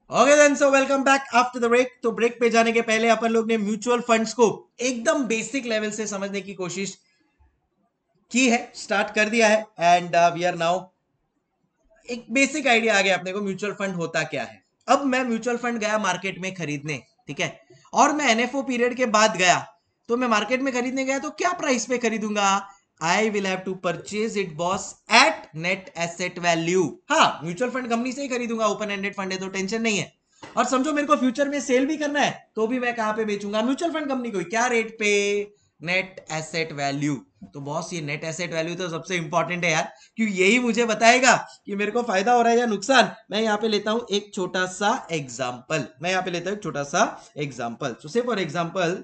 Okay then so welcome back after the break. तो break पे जाने के पहले अपन लोग ने म्यूचुअल फंड्स को एकदम बेसिक लेवल से समझने की कोशिश की है, स्टार्ट कर दिया है एंड वी आर नाउ एक बेसिक आइडिया आ गया अपने को म्यूचुअल फंड होता क्या है। अब मैं म्यूचुअल फंड गया मार्केट में खरीदने, ठीक है, और मैं एनएफओ पीरियड के बाद गया, तो मैं मार्केट में खरीदने गया तो क्या प्राइस पे खरीदूंगा? I will have to purchase it boss at net asset value. हाँ, म्यूचुअल फंड कंपनी से ही खरीदूंगा, ओपन एंडेड फंड है तो टेंशन नहीं है। और समझो मेरे को फ्यूचर में सेल भी करना है तो भी मैं कहां पे बेचूंगा? म्यूचुअल फंड कंपनी को। क्या रेट पे? Net asset value. तो बॉस ये नेट एसेट वैल्यू तो सबसे इंपॉर्टेंट है यार, क्योंकि यही मुझे बताएगा कि मेरे को फायदा हो रहा है या नुकसान। मैं यहाँ पे लेता हूं एक छोटा सा एग्जाम्पल, मैं यहाँ पे लेता हूं एक छोटा सा एग्जाम्पल। सो से फॉर एग्जाम्पल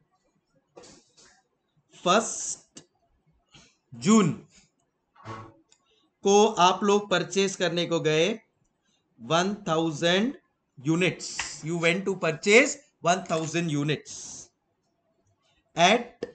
1 जून को आप लोग परचेज करने को गए 1000 units. You went to purchase 1000 units at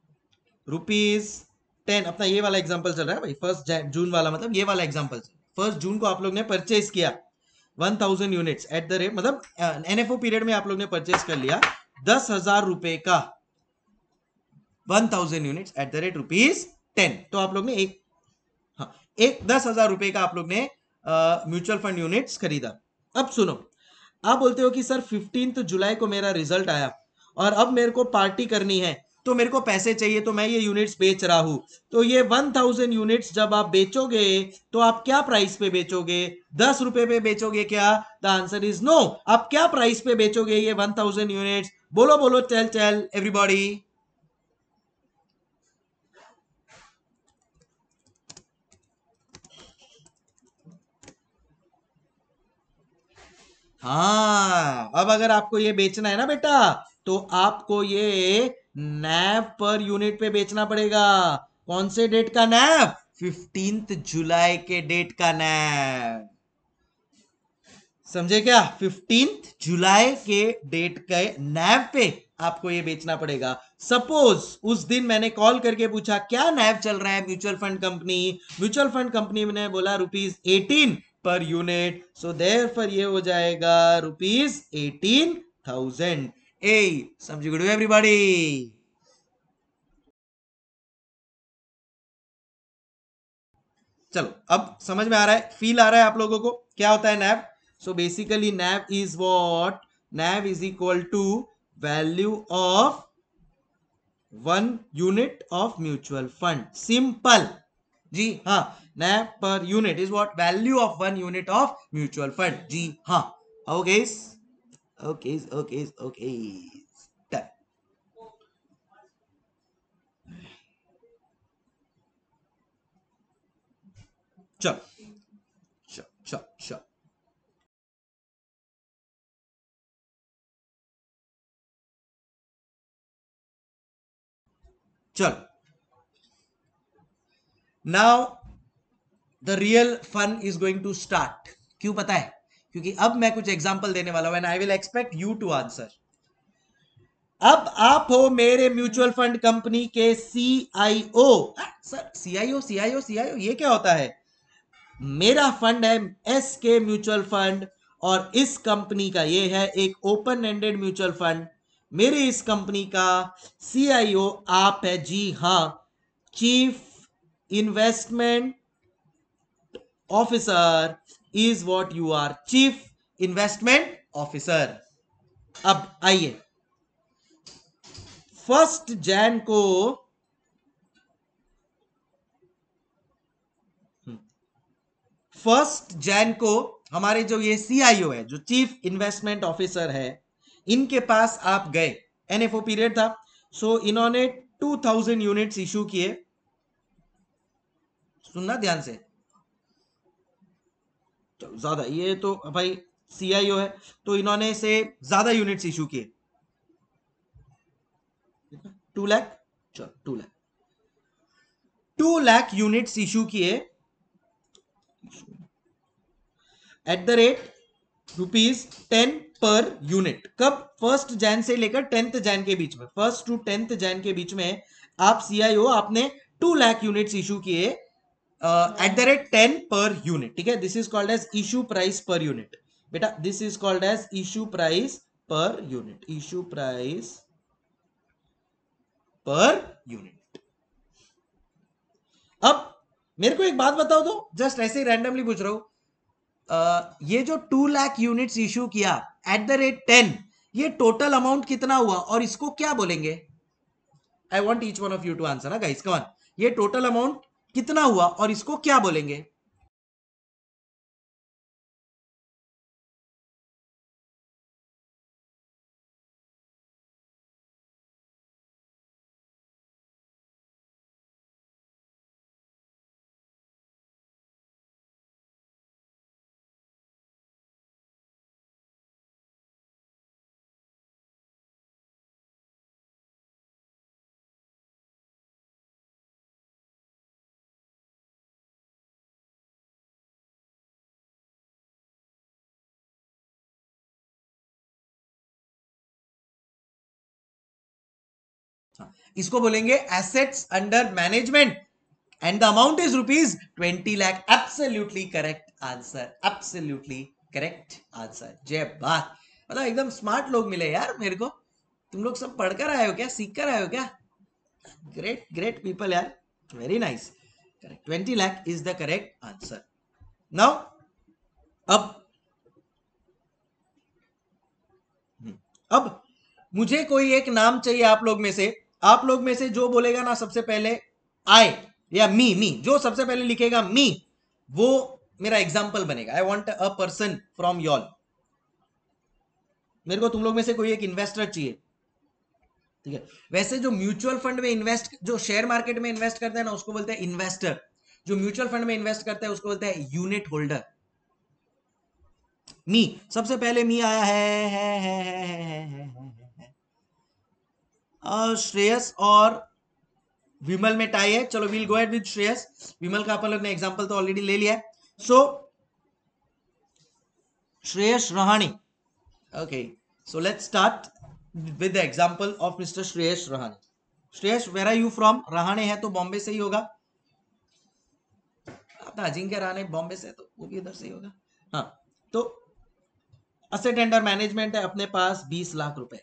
₹10। अपना ये वाला एग्जांपल चल रहा है भाई, 1 जून वाला, मतलब ये वाला एग्जांपल। 1 जून को आप लोग ने परचेज किया 1000 यूनिट्स एट द रेट, मतलब एनएफओ पीरियड में आप लोग ने परचेज कर लिया 10,000 रुपए का 1000 यूनिट्स एट द रेट ₹10। तो आप लोग ने एक, हाँ, एक 10,000 रुपए का आप लोग ने म्यूचुअल फंड यूनिट्स खरीदा। अब सुनो, आप बोलते हो कि सर 15 जुलाई को मेरा रिजल्ट आया और अब मेरे को पार्टी करनी है, तो मेरे को पैसे चाहिए, तो मैं ये यूनिट्स बेच रहा हूं। तो ये 1000 यूनिट्स जब आप बेचोगे तो आप क्या प्राइस पे बेचोगे? 10 रुपए पे बेचोगे क्या? The answer is no. आप क्या प्राइस पे बेचोगे ये 1000 यूनिट्स? बोलो बोलो, चल चल एवरीबॉडी। हाँ, अब अगर आपको ये बेचना है ना बेटा, तो आपको ये नैव पर यूनिट पे बेचना पड़ेगा। कौन से डेट का नैव? 15 जुलाई के डेट का नैव। समझे क्या? 15 जुलाई के डेट के नैव पे आपको ये बेचना पड़ेगा। सपोज उस दिन मैंने कॉल करके पूछा क्या नैव चल रहा है mutual fund company, mutual fund company ने बोला ₹18 पर यूनिट, सो देयरफॉर ये हो जाएगा ₹18,000। ए, समझ गुड एवरीबॉडी? चलो अब समझ में आ रहा है, फील आ रहा है आप लोगों को क्या होता है NAV? So basically NAV is what? NAV is equal to value of 1 unit of mutual fund. Simple. जी हाँ, नैव पर unit is what? Value of 1 unit of mutual fund. जी हाँ। ओके ओके ओके ओके, चलो चलो चलो चलो चलो। Now the real fun is going to start. क्यों पता है? क्योंकि अब मैं कुछ एग्जांपल देने वाला हूं and I will expect you to answer. अब आप हो मेरे म्यूचुअल फंड कंपनी के CIO. Sir CIO CIO CIO ये क्या होता है? मेरा फंड है एस के म्यूचुअल फंड, और इस कंपनी का ये है एक ओपन एंडेड म्यूचुअल फंड। मेरी इस कंपनी का सीआईओ आप है। जी हाँ, chief investment officer is what you are, chief investment officer. अब आइए, 1 जैन को 1 जैन को हमारे जो ये सीआईओ है, जो चीफ इन्वेस्टमेंट ऑफिसर है, इनके पास आप गए, एनएफओ पीरियड था, सो इन्होंने 2000 यूनिट्स इशू किए। सुनना ध्यान से, चलो ज्यादा, ये तो भाई सीआईओ है तो इन्होंने से ज्यादा यूनिट्स इशू किए। 2 लाख, चलो 2 लाख, 2 लाख यूनिट्स इशू किए at the rate ₹10 per unit. कब? 1 जैन से लेकर 10 जैन के बीच में, 1 टू 10 जैन के बीच में आप सीआईओ आपने 2 लाख यूनिट्स इशू किए at the rate 10 per unit. ठीक है, this is called as issue price per unit. बेटा this is called as issue price per unit, issue price per unit. अब मेरे को एक बात बताओ तो, जस्ट ऐसे ही रैंडमली पूछ रहा हूं, ये जो 2 लाख यूनिट्स इशू किया एट द रेट 10, ये टोटल अमाउंट कितना हुआ और इसको क्या बोलेंगे? I want each one of you to answer ना गाइस, कम ऑन। ये टोटल अमाउंट कितना हुआ और इसको क्या बोलेंगे? इसको बोलेंगे assets under management and the amount is ₹20 lakh. Absolutely correct answer, absolutely correct answer. जय बात, मतलब एकदम स्मार्ट लोग मिले यार मेरे को। तुम लोग सब पढ़कर आए हो क्या, सीख कर आए हो क्या? ग्रेट ग्रेट पीपल यार, very nice. Correct, 20 lakh is the correct answer. Now अब अब मुझे कोई एक नाम चाहिए आप लोग में से। आप लोग में से जो बोलेगा ना सबसे पहले आई या मी जो सबसे पहले लिखेगा मी, वो मेरा एग्जाम्पल बनेगा। I want a person from y'all. मेरे को तुम लोग में से कोई एक इन्वेस्टर चाहिए, ठीक है? वैसे जो म्यूचुअल फंड में इन्वेस्ट, जो शेयर मार्केट में इन्वेस्ट करते हैं ना, उसको बोलते हैं इन्वेस्टर। जो म्यूचुअल फंड में इन्वेस्ट करता है उसको बोलते हैं यूनिट होल्डर। मी, सबसे पहले मी आया है। श्रेयस और विमल में टाई है। चलो we'll go ahead with Shreyas. Vimal का अपन लोग ने एग्जांपल तो ऑलरेडी ले लिया है। So Shreyas Rahane, okay, so let's start with the example of mister Shreyas Rahane. Shreyas, where are you from? Rahane है तो बॉम्बे से ही होगा। अपना अजिंक्य रहाणे बॉम्बे से, तो वो भी इधर से ही होगा। हाँ, तो असेट अंडर मैनेजमेंट है अपने पास 20 लाख रुपए।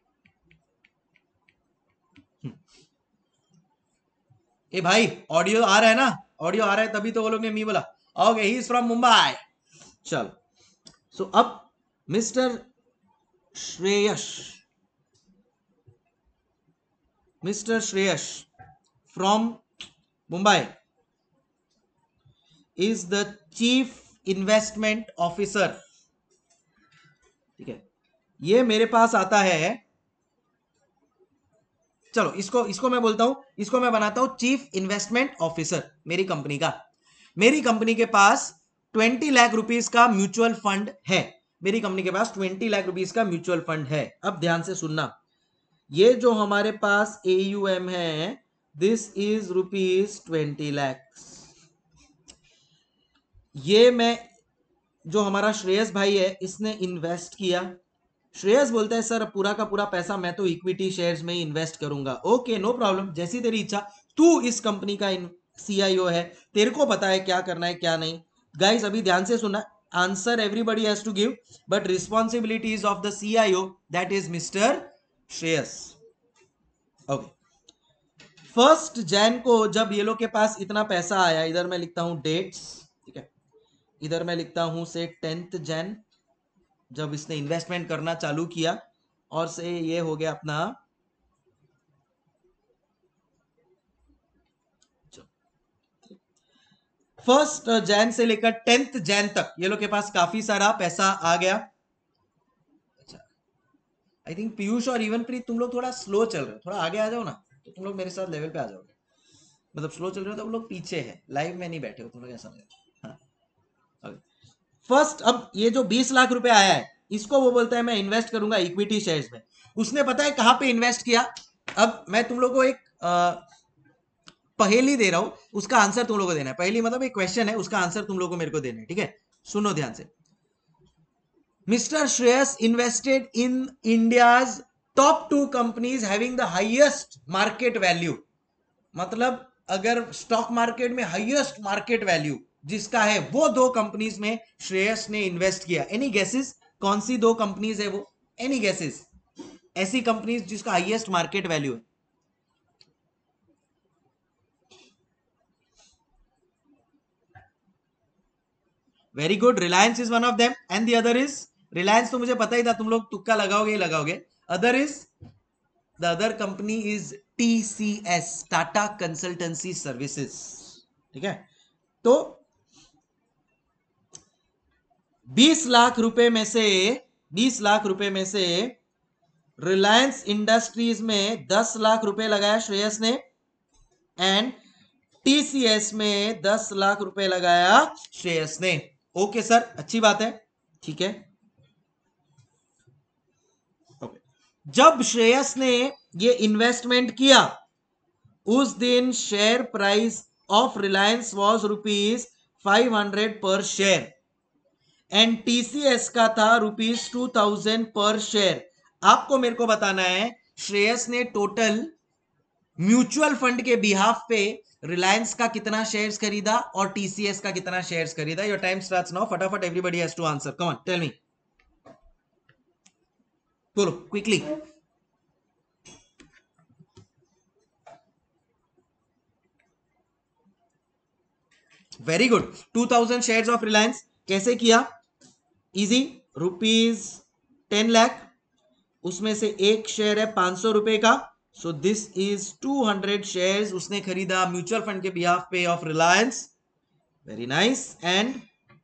ए भाई, ऑडियो आ रहा है ना? ऑडियो आ रहा है तभी तो वो लोग ने मी बोला। Okay, he is from Mumbai. चलो, सो अब mister Shreyas, mister Shreyas from Mumbai is the chief investment officer. ठीक है, ये मेरे पास आता है। चलो इसको इसको मैं बोलता हूं, इसको मैं बनाता हूं चीफ इन्वेस्टमेंट ऑफिसर मेरी कंपनी का। मेरी कंपनी के पास 20 लाख रुपीस का म्यूचुअल फंड है। मेरी कंपनी के पास 20 लाख रुपीस का म्यूचुअल फंड है। अब ध्यान से सुनना, ये जो हमारे पास AUM है, दिस इज ₹20 लाख। ये मैं, जो हमारा श्रेयस भाई है, इसने इन्वेस्ट किया। श्रेयस बोलता है सर पूरा का पूरा पैसा मैं तो इक्विटी शेयर्स में ही इन्वेस्ट करूंगा। ओके, नो प्रॉब्लम, जैसी तेरी इच्छा। तू इस कंपनी का CIO है, तेरे को पता है क्या करना है क्या नहीं। गाइस अभी ध्यान से सुनना, answer everybody has to give, but responsibility is of the CIO, that is mister Shreyas. Okay, 1 Jan को जब ये लोग के पास इतना पैसा आया, इधर मैं लिखता हूं डेट्स, ठीक है, इधर मैं लिखता हूं से 10 जैन, जब इसने इन्वेस्टमेंट करना चालू किया, और से ये हो गया अपना 1 जैन से लेकर 10 जैन तक ये लोग के पास काफी सारा पैसा आ गया। अच्छा, आई थिंक पीयूष और इवन प्रीत तुम लोग थोड़ा स्लो चल रहे हो, थोड़ा आगे आ जाओ ना, तो तुम लोग मेरे साथ लेवल पे आ जाओगे। मतलब स्लो चल रहे हो तो तुम लोग पीछे है, लाइव में नहीं बैठे हो तुम लोग, ऐसा नहीं। हाँ, फर्स्ट, अब ये जो 20 लाख रुपए आया है, इसको वो बोलता है मैं इन्वेस्ट करूंगा इक्विटी शेयर्स में। उसने पता है कहां पे इन्वेस्ट किया? अब मैं तुम लोग को एक पहेली दे रहा हूं, उसका आंसर तुम लोगों को देना है। पहेली मतलब एक क्वेश्चन है, उसका आंसर तुम लोगों को मेरे को देना है, ठीक है? सुनो ध्यान से। Mister Shreyas invested in India's top 2 companies having the highest market value. मतलब अगर स्टॉक मार्केट में हाईएस्ट मार्केट वैल्यू जिसका है, वो दो कंपनीज में श्रेयस ने इन्वेस्ट किया। एनी गेसेस कौन सी दो कंपनीज है वो? एनी गेसेस ऐसी कंपनीज जिसका हाईएस्ट मार्केट वैल्यू है? Very good, Reliance is one of them and the other is, Reliance तो मुझे पता ही था, तुम लोग तुक्का लगाओगे ही लगाओगे। Other is, the other company is TCS, Tata consultancy services. ठीक है, तो 20 लाख रुपए में से, 20 लाख रुपए में से रिलायंस इंडस्ट्रीज में 10 लाख रुपए लगाया श्रेयस ने, एंड टीसीएस में 10 लाख रुपए लगाया श्रेयस ने। ओके सर, अच्छी बात है, ठीक है। जब श्रेयस ने ये इन्वेस्टमेंट किया उस दिन share price of Reliance was ₹500 per share and TCS का था ₹2000 पर शेयर। आपको मेरे को बताना है श्रेयस ने टोटल म्यूचुअल फंड के बिहाफ पे रिलायंस का कितना शेयर्स खरीदा और टीसीएस का कितना शेयर्स खरीदा। योर टाइम स्टार्ट्स नाउ, फटाफट everybody has to answer, come on tell me, बोलो quickly. Very good, 2000 shares of Reliance कैसे किया? इजी, ₹10 लाख, उसमें से एक शेयर है 500 रुपए का, सो दिस इज 200 शेयर्स उसने खरीदा म्यूचुअल फंड के बिहाफ पे of Reliance. Very nice, and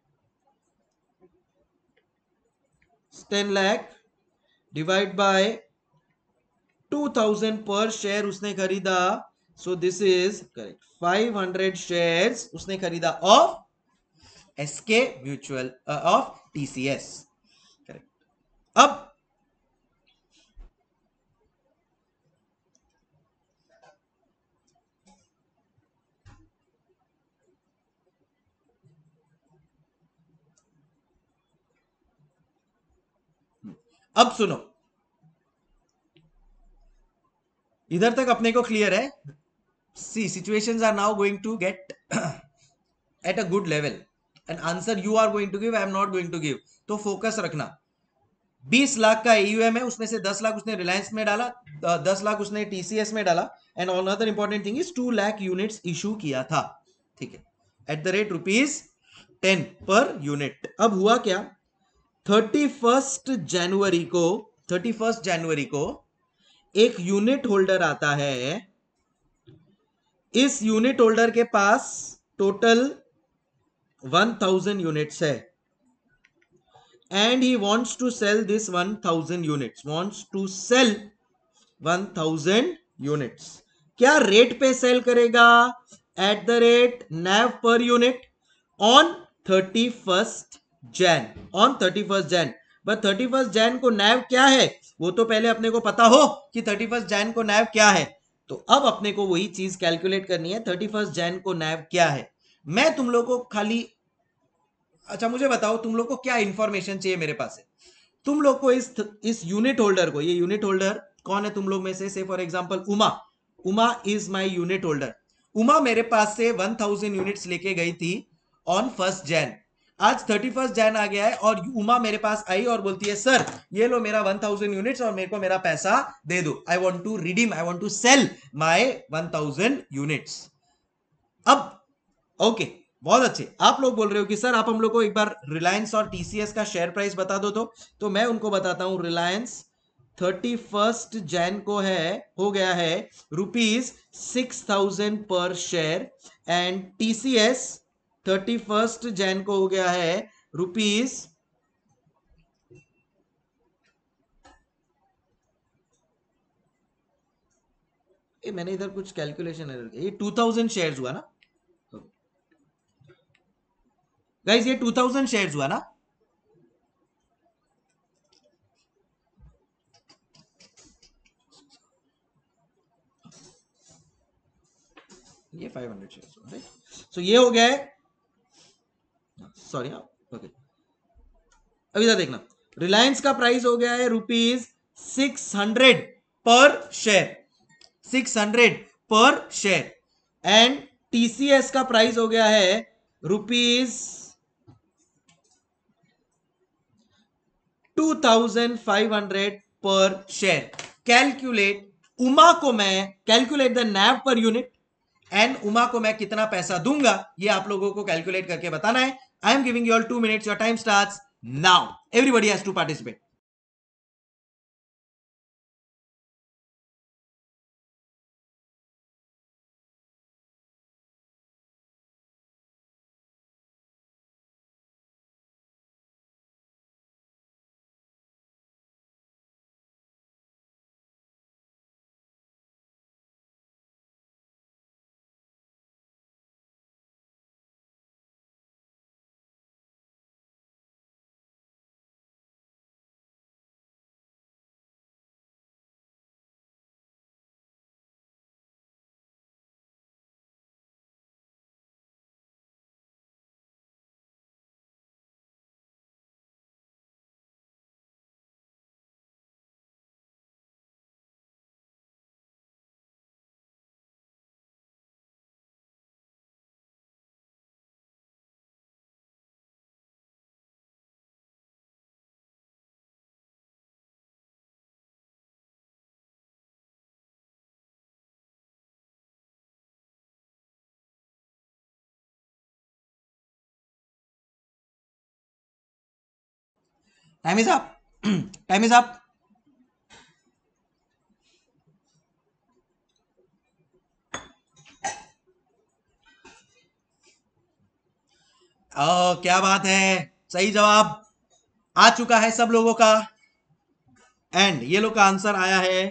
10 lakh divide by 2000 per share उसने खरीदा, so this is correct 500 shares उसने खरीदा ऑफ एसके म्यूचुअल ऑफ टीसीएस। करेक्ट। अब सुनो, इधर तक अपने को क्लियर है। See, situations are now going to get at a good level and answer you are going to give, I am not going to give, तो फोकस रखना। 20 लाख का एयूएम है, उसमें से 10 लाख उसने रिलायंस में डाला, 10 लाख उसने टीसीएस में डाला, and another important thing is 2 lakh units issue किया था, ठीक है, at the rate ₹10 per unit. अब हुआ क्या, 31 जनवरी को एक यूनिट होल्डर आता है, इस यूनिट होल्डर के पास टोटल 1000 यूनिट्स है and he wants to sell this 1000 units, wants to sell 1000 units। क्या रेट पे सेल करेगा? At the rate NAV per unit on 31 Jan, on 31 Jan. But 31 Jan को NAV क्या है वो तो पहले अपने को पता हो कि 31 जैन को NAV क्या है, तो अब अपने को वही चीज कैलकुलेट करनी है, 31 जैन को NAV क्या है। मैं तुम लोग को खाली, अच्छा मुझे बताओ तुम लोग को क्या इंफॉर्मेशन चाहिए मेरे पास से। तुम लोग को इस यूनिट होल्डर को, ये यूनिट होल्डर कौन है तुम लोग में से for example Uma is my unit holder. Uma मेरे पास से 1000 यूनिट्स लेके गई थी ऑन 1 जैन। आज 31 जैन आ गया है और उमा मेरे पास आई और बोलती है सर ये लो मेरा 1000 यूनिट्स और मेरे को मेरा पैसा दे दो, I want to redeem, I want to sell my 1000 units. अब ओके, बहुत अच्छे, आप लोग बोल रहे हो कि सर आप हम लोग को एक बार रिलायंस और टीसीएस का शेयर प्राइस बता दो, तो मैं उनको बताता हूं। रिलायंस 31 जैन को हो गया है ₹6000 पर शेयर एंड टीसीएस 31 जैन को हो गया है मैंने इधर कुछ कैलकुलेशन, ये 2000 शेयर्स हुआ ना गाइस, ये 2000 शेयर्स हुआ ना। ये 500 शेयर्स हुआ, राइट। सो ये हो गया है, सॉरी ओके, अभी इधर देखना, रिलायंस का प्राइस हो गया है ₹600 per share, 600 per share, and TCS का प्राइस हो गया है rupees 2500 per share. Calculate Uma को मैं calculate the naive per unit and Uma को मैं कितना पैसा दूंगा, ये आप लोगों को कैलकुलेट करके बताना है। I am giving you all 2 minutes, your time starts now, everybody has to participate. Time is up, time is up. क्या बात है, सही जवाब आ चुका है सब लोगों का। एंड ये लोग का आंसर आया है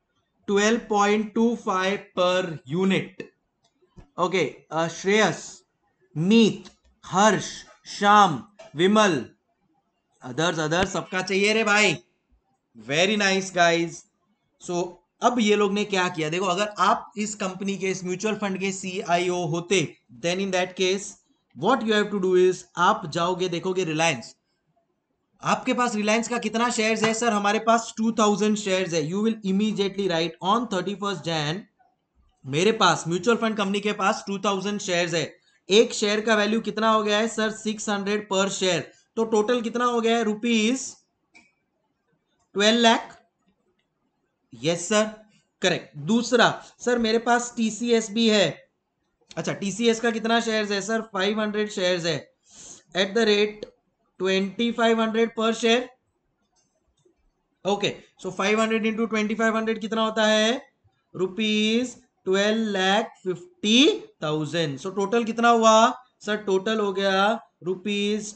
12.25 per unit. Okay, Shreyas, Meet, Harsh, Shyam, Vimal, others others सबका चाहिए रे भाई। Very nice guys. सो अब ये लोग ने क्या किया, देखो अगर आप इस कंपनी के, इस म्यूचुअल फंड के सीआईओ होते, then in that case what you have to do is, आप जाओगे देखोगे रिलायंस, आपके पास रिलायंस का कितना शेयर्स है, सर हमारे पास 2000 शेयर्स है। You will immediately write on 31 Jan मेरे पास म्यूचुअल फंड कंपनी के पास 2000 शेयर्स है। एक शेयर का वैल्यू कितना हो गया है सर, 600 पर शेयर। तो टोटल कितना हो गया है, rupees 12 lakh. Yes sir, correct. दूसरा, सर मेरे पास टीसीएस भी है। अच्छा, टीसीएस का कितना शेयर्स है सर, 500 शेयर्स है at the rate 2500 per share. Okay, so 500 into 2500 कितना होता है, रुपीज 12,50,000। सो टोटल कितना हुआ सर, टोटल हो गया रुपीज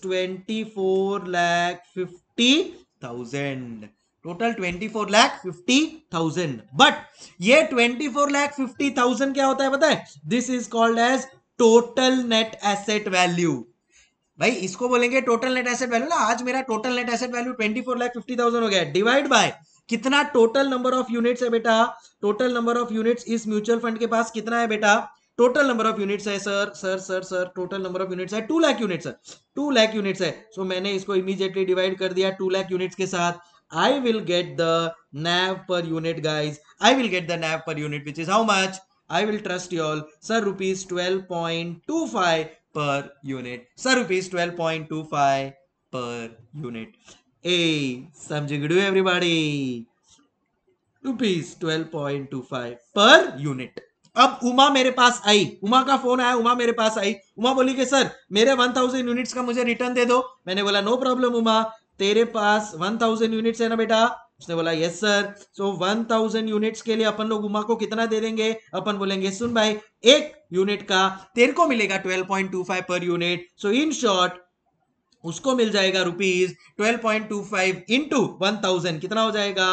24,50,000। टोटल 24,50,000। बट ये 24,50,000 क्या होता है पता है, this is called as total net asset value. भाई इसको बोलेंगे टोटल नेट एसेट वैल्यू ना। आज मेरा टोटल नेट एसेट वैल्यू 24,50,000 हो गया, डिवाइड बाय कितना टोटल नंबर ऑफ यूनिट्स है बेटा। टोटल नंबर ऑफ यूनिट्स इस म्यूचुअल फंड के पास कितना है बेटा, टोटल नंबर ऑफ यूनिट्स है sir sir sir sir total number of units है 2 लाख यूनिट्स है, 2 लाख यूनिट्स है। सो मैंने इसको इमीडिएटली डिवाइड कर दिया 2 लाख यूनिट्स के साथ। I will get the NAV per unit guys, I will get the NAV per unit which is how much, I will trust you all sir, rupees 12.25 per unit, sir, rupees 12.25 per unit. Hey, samjhigdu everybody, rupees 12.25 per unit. अब उमा मेरे पास आई, उमा का phone आया, उमा मेरे पास आई, उमा बोली कि sir मेरे 1000 units का मुझे रिटर्न दे दो। मैंने बोला नो प्रॉब्लम उमा, तेरे पास 1000 यूनिट्स है ना बेटा। उसने बोला यस सर। सो 1000 यूनिट्स के लिए अपन लोग उमा को कितना दे देंगे, अपन बोलेंगे सुन भाई, एक यूनिट का तेरे को मिलेगा 12.25 per unit. So in short उसको मिल जाएगा रुपीज 12.25 इंटू 1000 कितना हो जाएगा,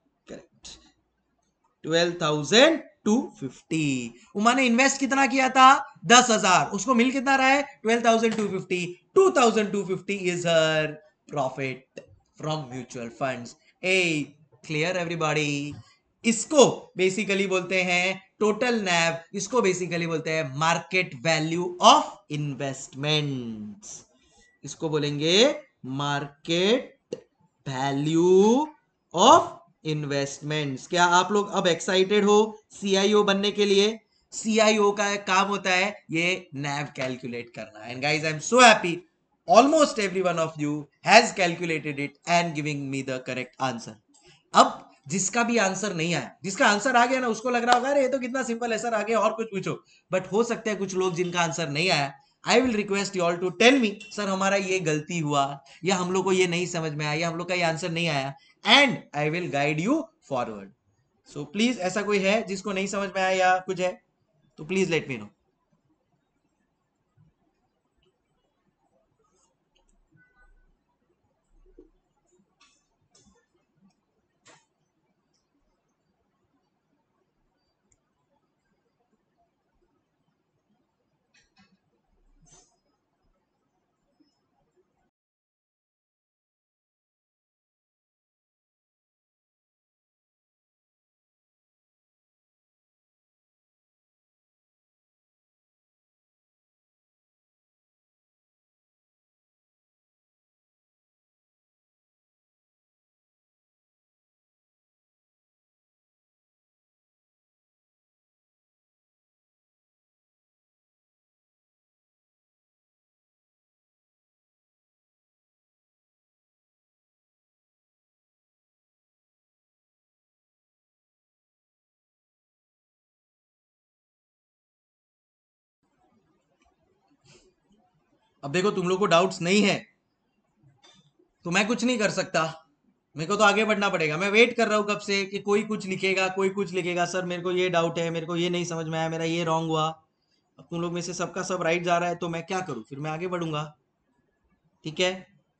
12,250। उमा ने इन्वेस्ट कितना किया था, 10,000, उसको मिल कितना रहा है 12,250। 2,250 is her profit from mutual funds. A clear everybody. इसको बेसिकली बोलते हैं टोटल नैव, इसको बेसिकली बोलते हैं मार्केट वैल्यू ऑफ इन्वेस्टमेंट्स, इसको बोलेंगे मार्केट वैल्यू ऑफ इन्वेस्टमेंट्स। क्या आप लोग अब एक्साइटेड हो सीआईओ बनने के लिए? CIO का काम होता है ये NAV कैलकुलेट करना. And guys I am so happy, almost every one of you has calculated it and giving me the correct answer. अब जिसका भी आंसर नहीं आया, जिसका आंसर आ गया ना, उसको लग रहा होगा अरे ये तो कितना सिंपल है सर, आगे और कुछ पूछो. बट हो सकता है कुछ लोग जिनका आंसर नहीं आया, I will request you all to tell me sir हमारा ये गलती हुआ, या हम लोग को ये नहीं समझ में आया, या हम लोग का ये आंसर नहीं आया, and I will guide you forward. So please ऐसा कोई है जिसको नहीं समझ में आया या कुछ है तो प्लीज लेट मी नो. अब देखो तुम लोग को डाउट्स नहीं है तो मैं कुछ नहीं कर सकता, मेरे को तो आगे बढ़ना पड़ेगा. मैं वेट कर रहा हूं कब से कि कोई कुछ लिखेगा, कोई कुछ लिखेगा, सर मेरे को ये डाउट है, मेरे को ये नहीं समझ में आया, मेरा ये रॉन्ग हुआ. अब तुम लोग में से सबका सब राइट जा रहा है तो मैं क्या करूं, फिर मैं आगे बढ़ूंगा. ठीक है.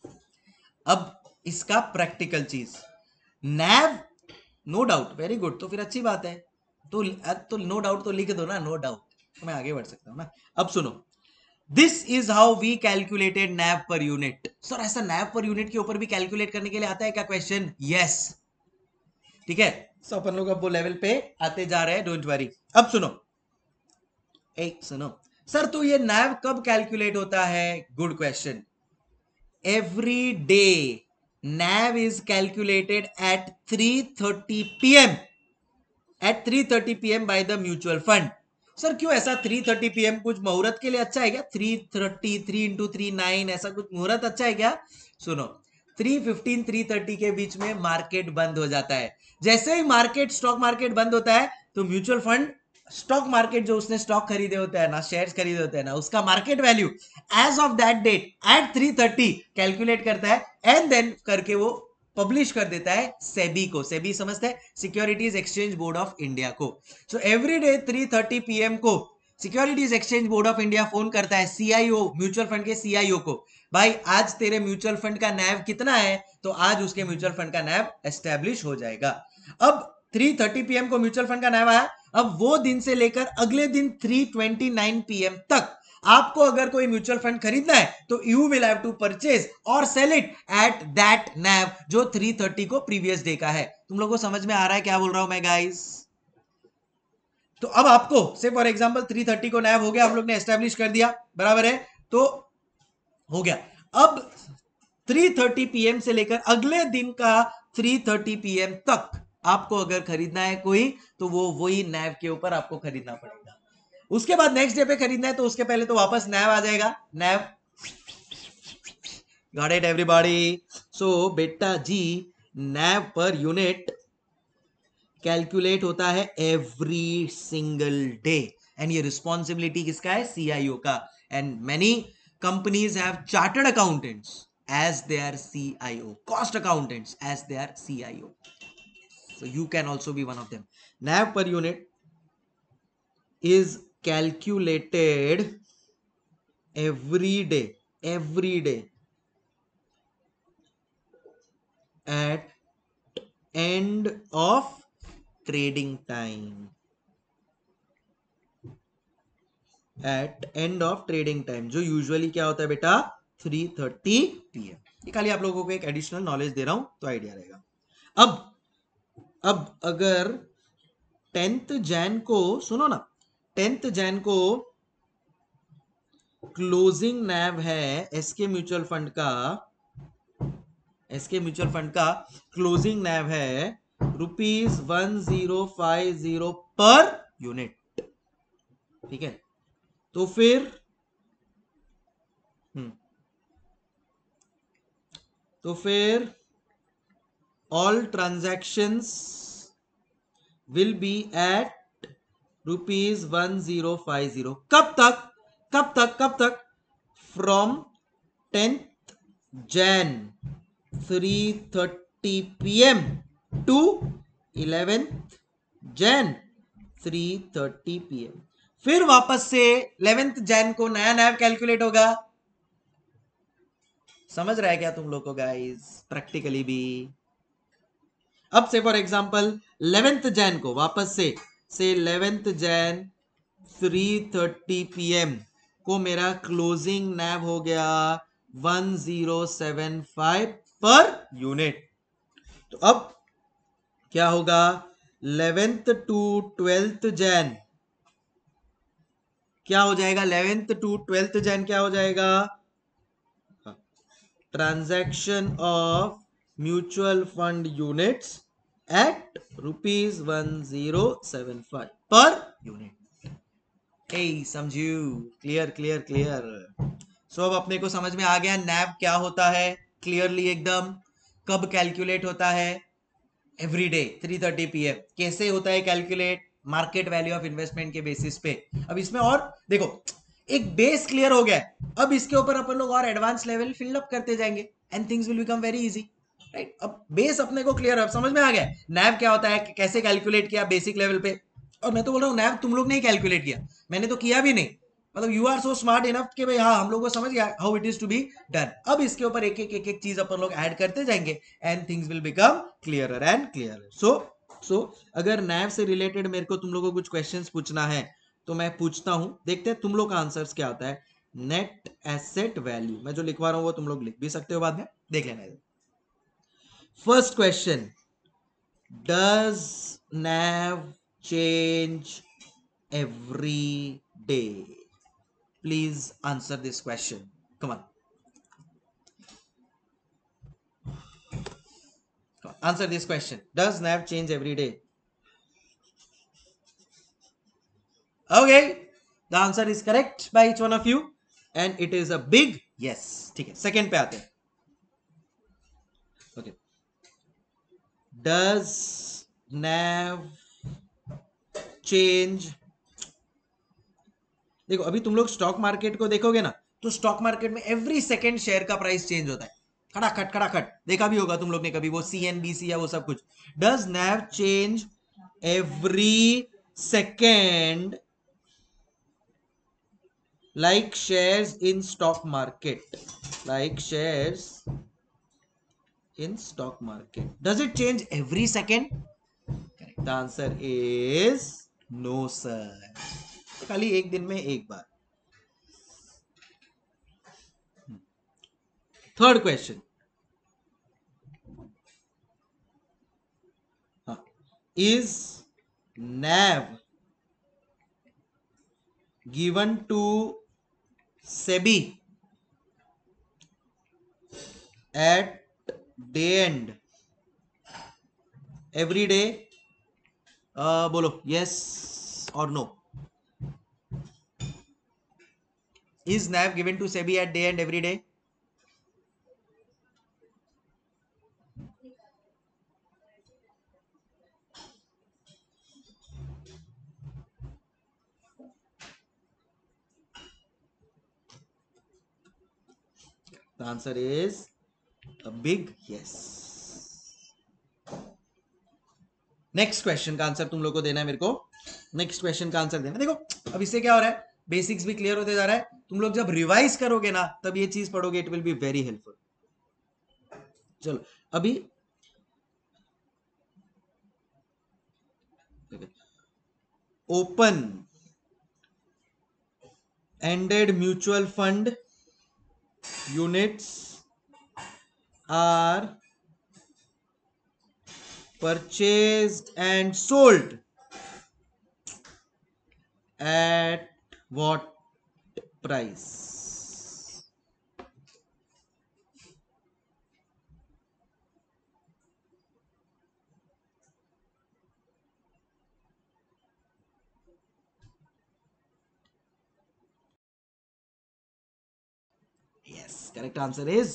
अब इसका प्रैक्टिकल चीज, NAV no doubt, very good, तो फिर अच्छी बात है. तो नो डाउट तो लिख दो ना, नो डाउट, तो मैं आगे बढ़ सकता हूं ना. अब सुनो, this is how we calculated NAV पर यूनिट. सर ऐसा नैव पर यूनिट के ऊपर भी कैलकुलेट करने के लिए आता है क्या क्वेश्चन? यस. ठीक है. सो अपन लोग अब वो लेवल पे आते जा रहे हैं, डोंट वरी. अब सुनो, एक सुनो सर, तो ये नैव कब कैलकुलेट होता है? Good question. Every day NAV is calculated at 3:30 p.m. at 3:30 p.m. by the mutual fund. Sir क्यों ऐसा 3:30 p.m.? कुछ मुहूर्त के लिए अच्छा है क्या? 3:30, 3 into 3 9, ऐसा कुछ मुहूर्त अच्छा है क्या? सुनो, 3:15 3:30 के बीच में मार्केट बंद हो जाता है. जैसे ही मार्केट, स्टॉक मार्केट बंद होता है तो म्यूचुअल फंड, स्टॉक मार्केट जो उसने स्टॉक खरीदे होते हैं ना, शेयर्स खरीदे होते हैं ना, उसका market value as of that date at 3:30 calculate करता है एंड देन करके वो पब्लिश कर देता है सेबी को. सेबी समझते हैं, securities exchange board of India को. सो एवरी डे 3:30 पीएम को securities exchange board of India phone करता है सीआईओ, म्यूचुअल फंड के सीआईओ को, भाई आज तेरे म्यूचुअल फंड का नैव कितना है? तो आज उसके म्यूचुअल फंड का नैव एस्टेब्लिश हो जाएगा. अब 3:30 पीएम को म्यूचुअल फंड का नैव आया. अब वो दिन से लेकर अगले दिन 3:29 पीएम तक आपको अगर कोई म्यूचुअल फंड खरीदना है तो you will have to purchase और sell it at that NAV जो 3:30 को प्रीवियस डे का है. तुम लोगों को समझ में आ रहा है क्या बोल रहा हूं मैं गाइस? तो अब आपको से फॉर एग्जांपल 3:30 को नैव हो गया, हम लोग ने एस्टेब्लिश कर दिया, बराबर है, तो हो गया. अब 3:30 पीएम से लेकर अगले दिन का 3:30 पीएम तक आपको अगर खरीदना है कोई, तो वो वही नैव के ऊपर आपको खरीदना पड़ेगा. उसके बाद नेक्स्ट डे पे खरीदना है तो उसके पहले तो वापस नैव आ जाएगा. NAV, got it everybody? So बेटा जी, नैव पर यूनिट कैलकुलेट होता है एवरी सिंगल डे, एंड ये रिस्पॉन्सिबिलिटी किसका है? सीआईओ का. And many companies have chartered accountants as their CIO, cost accountants as their CIO. So you can also be one of them. NAV per unit is calculated every day at end of trading time. At end of trading time, जो usually क्या होता है बेटा? 3:30 PM. ये खाली आप लोगों को एक एडिशनल नॉलेज दे रहा हूं तो आइडिया रहेगा. अब अगर 10th जैन को, सुनो ना, 10th जैन को क्लोजिंग नैव है एसके म्यूचुअल फंड का क्लोजिंग नैव है ₹1050 पर यूनिट. ठीक है, तो फिर तो फिर all transactions will be at ₹1050। कब तक, कब तक, कब तक? From 10th Jan 3:30 PM to 11th Jan 3:30 PM। फिर वापस से 11th Jan को नया नैव कैलकुलेट होगा। समझ रहा है क्या तुम लोग को गाइस, प्रैक्टिकली भी? अब से फॉर एग्जांपल 11th Jan को वापस से 11th Jan 3:30 PM को मेरा क्लोजिंग नैव हो गया 1075 पर यूनिट। तो अब क्या होगा? 11th टू 12th Jan क्या हो जाएगा? 11th टू 12th Jan क्या हो जाएगा? Transaction of mutual fund units at ₹1075 per unit. ए समझू? Clear clear clear. सो अब अपने को समझ में आ गया नैव क्या होता है क्लियरली एकदम, कब कैलकुलेट होता है? Every day 3:30 PM। कैसे होता है calculate? Market value of investment के बेसिस पे। अब इसमें और देखो, एक बेस क्लियर हो गया, अब इसके ऊपर अपन लोग और एडवांस लेवल फिल अप करते जाएंगे and things will become very easy, right? अब बेस अपने को क्लियर है, अब समझ में आ गया नैव क्या होता है, कैसे कैलकुलेट किया बेसिक लेवल पे। और मैं तो बोल रहा हूँ नैव तुम लोग ने ही कैलकुलेट किया, मैंने तो किया भी नहीं। मतलब you are so smart enough कि भाई हाँ हम लोग को समझ गया how it is to be done. अब इसके ऊपर एक एक एक एक चीज अपन लोग ऐड करते जाएंगे and things will become clearer and clearer. So अगर नैव से रिलेटेड मेरे को तुम लोगों को कुछ क्वेश्चंस पूछना है तो मैं पूछता हूं, देखते हैं तुम लोग का आंसर्स क्या आता है। नेट एसेट वैल्यू मैं जो लिखवा रहा हूं वो तुम लोग लिख भी सकते हो बाद में, देख लेना। First question, does NAV change every day? Please answer this question. Come on. Answer this question. Does NAV change every day? Okay. The answer is correct by each one of you. And it is a big yes. ठीक है, second पे आते हैं. Okay. Does NAV change? देखो अभी तुम लोग stock market को देखोगे ना, तो स्टॉक मार्केट में एवरी सेकेंड शेयर का प्राइस चेंज होता है, खड़ाखट खड़ाखट। देखा भी होगा तुम लोग ने कभी वो CNBC या वो सब कुछ। Does NAV change every second like shares in stock market? Like shares in stock market, does it change every second? Correct. The answer is no sir, खाली एक दिन में एक बार। Third question, is NAV given to SEBI at day end every day? बोलो yes or no. Is NAV given to SEBI at day end every day? The answer is a big yes. Next question का answer तुम लोग को देना है मेरे को, next question का आंसर देना। देखो अब इससे क्या हो रहा है, बेसिक्स भी क्लियर होते जा रहा है। तुम लोग जब रिवाइज करोगे ना तब ये चीज पढ़ोगे, it will be very helpful. चलो अभी open ended mutual fund units are purchased and sold at what price? Yes, correct answer is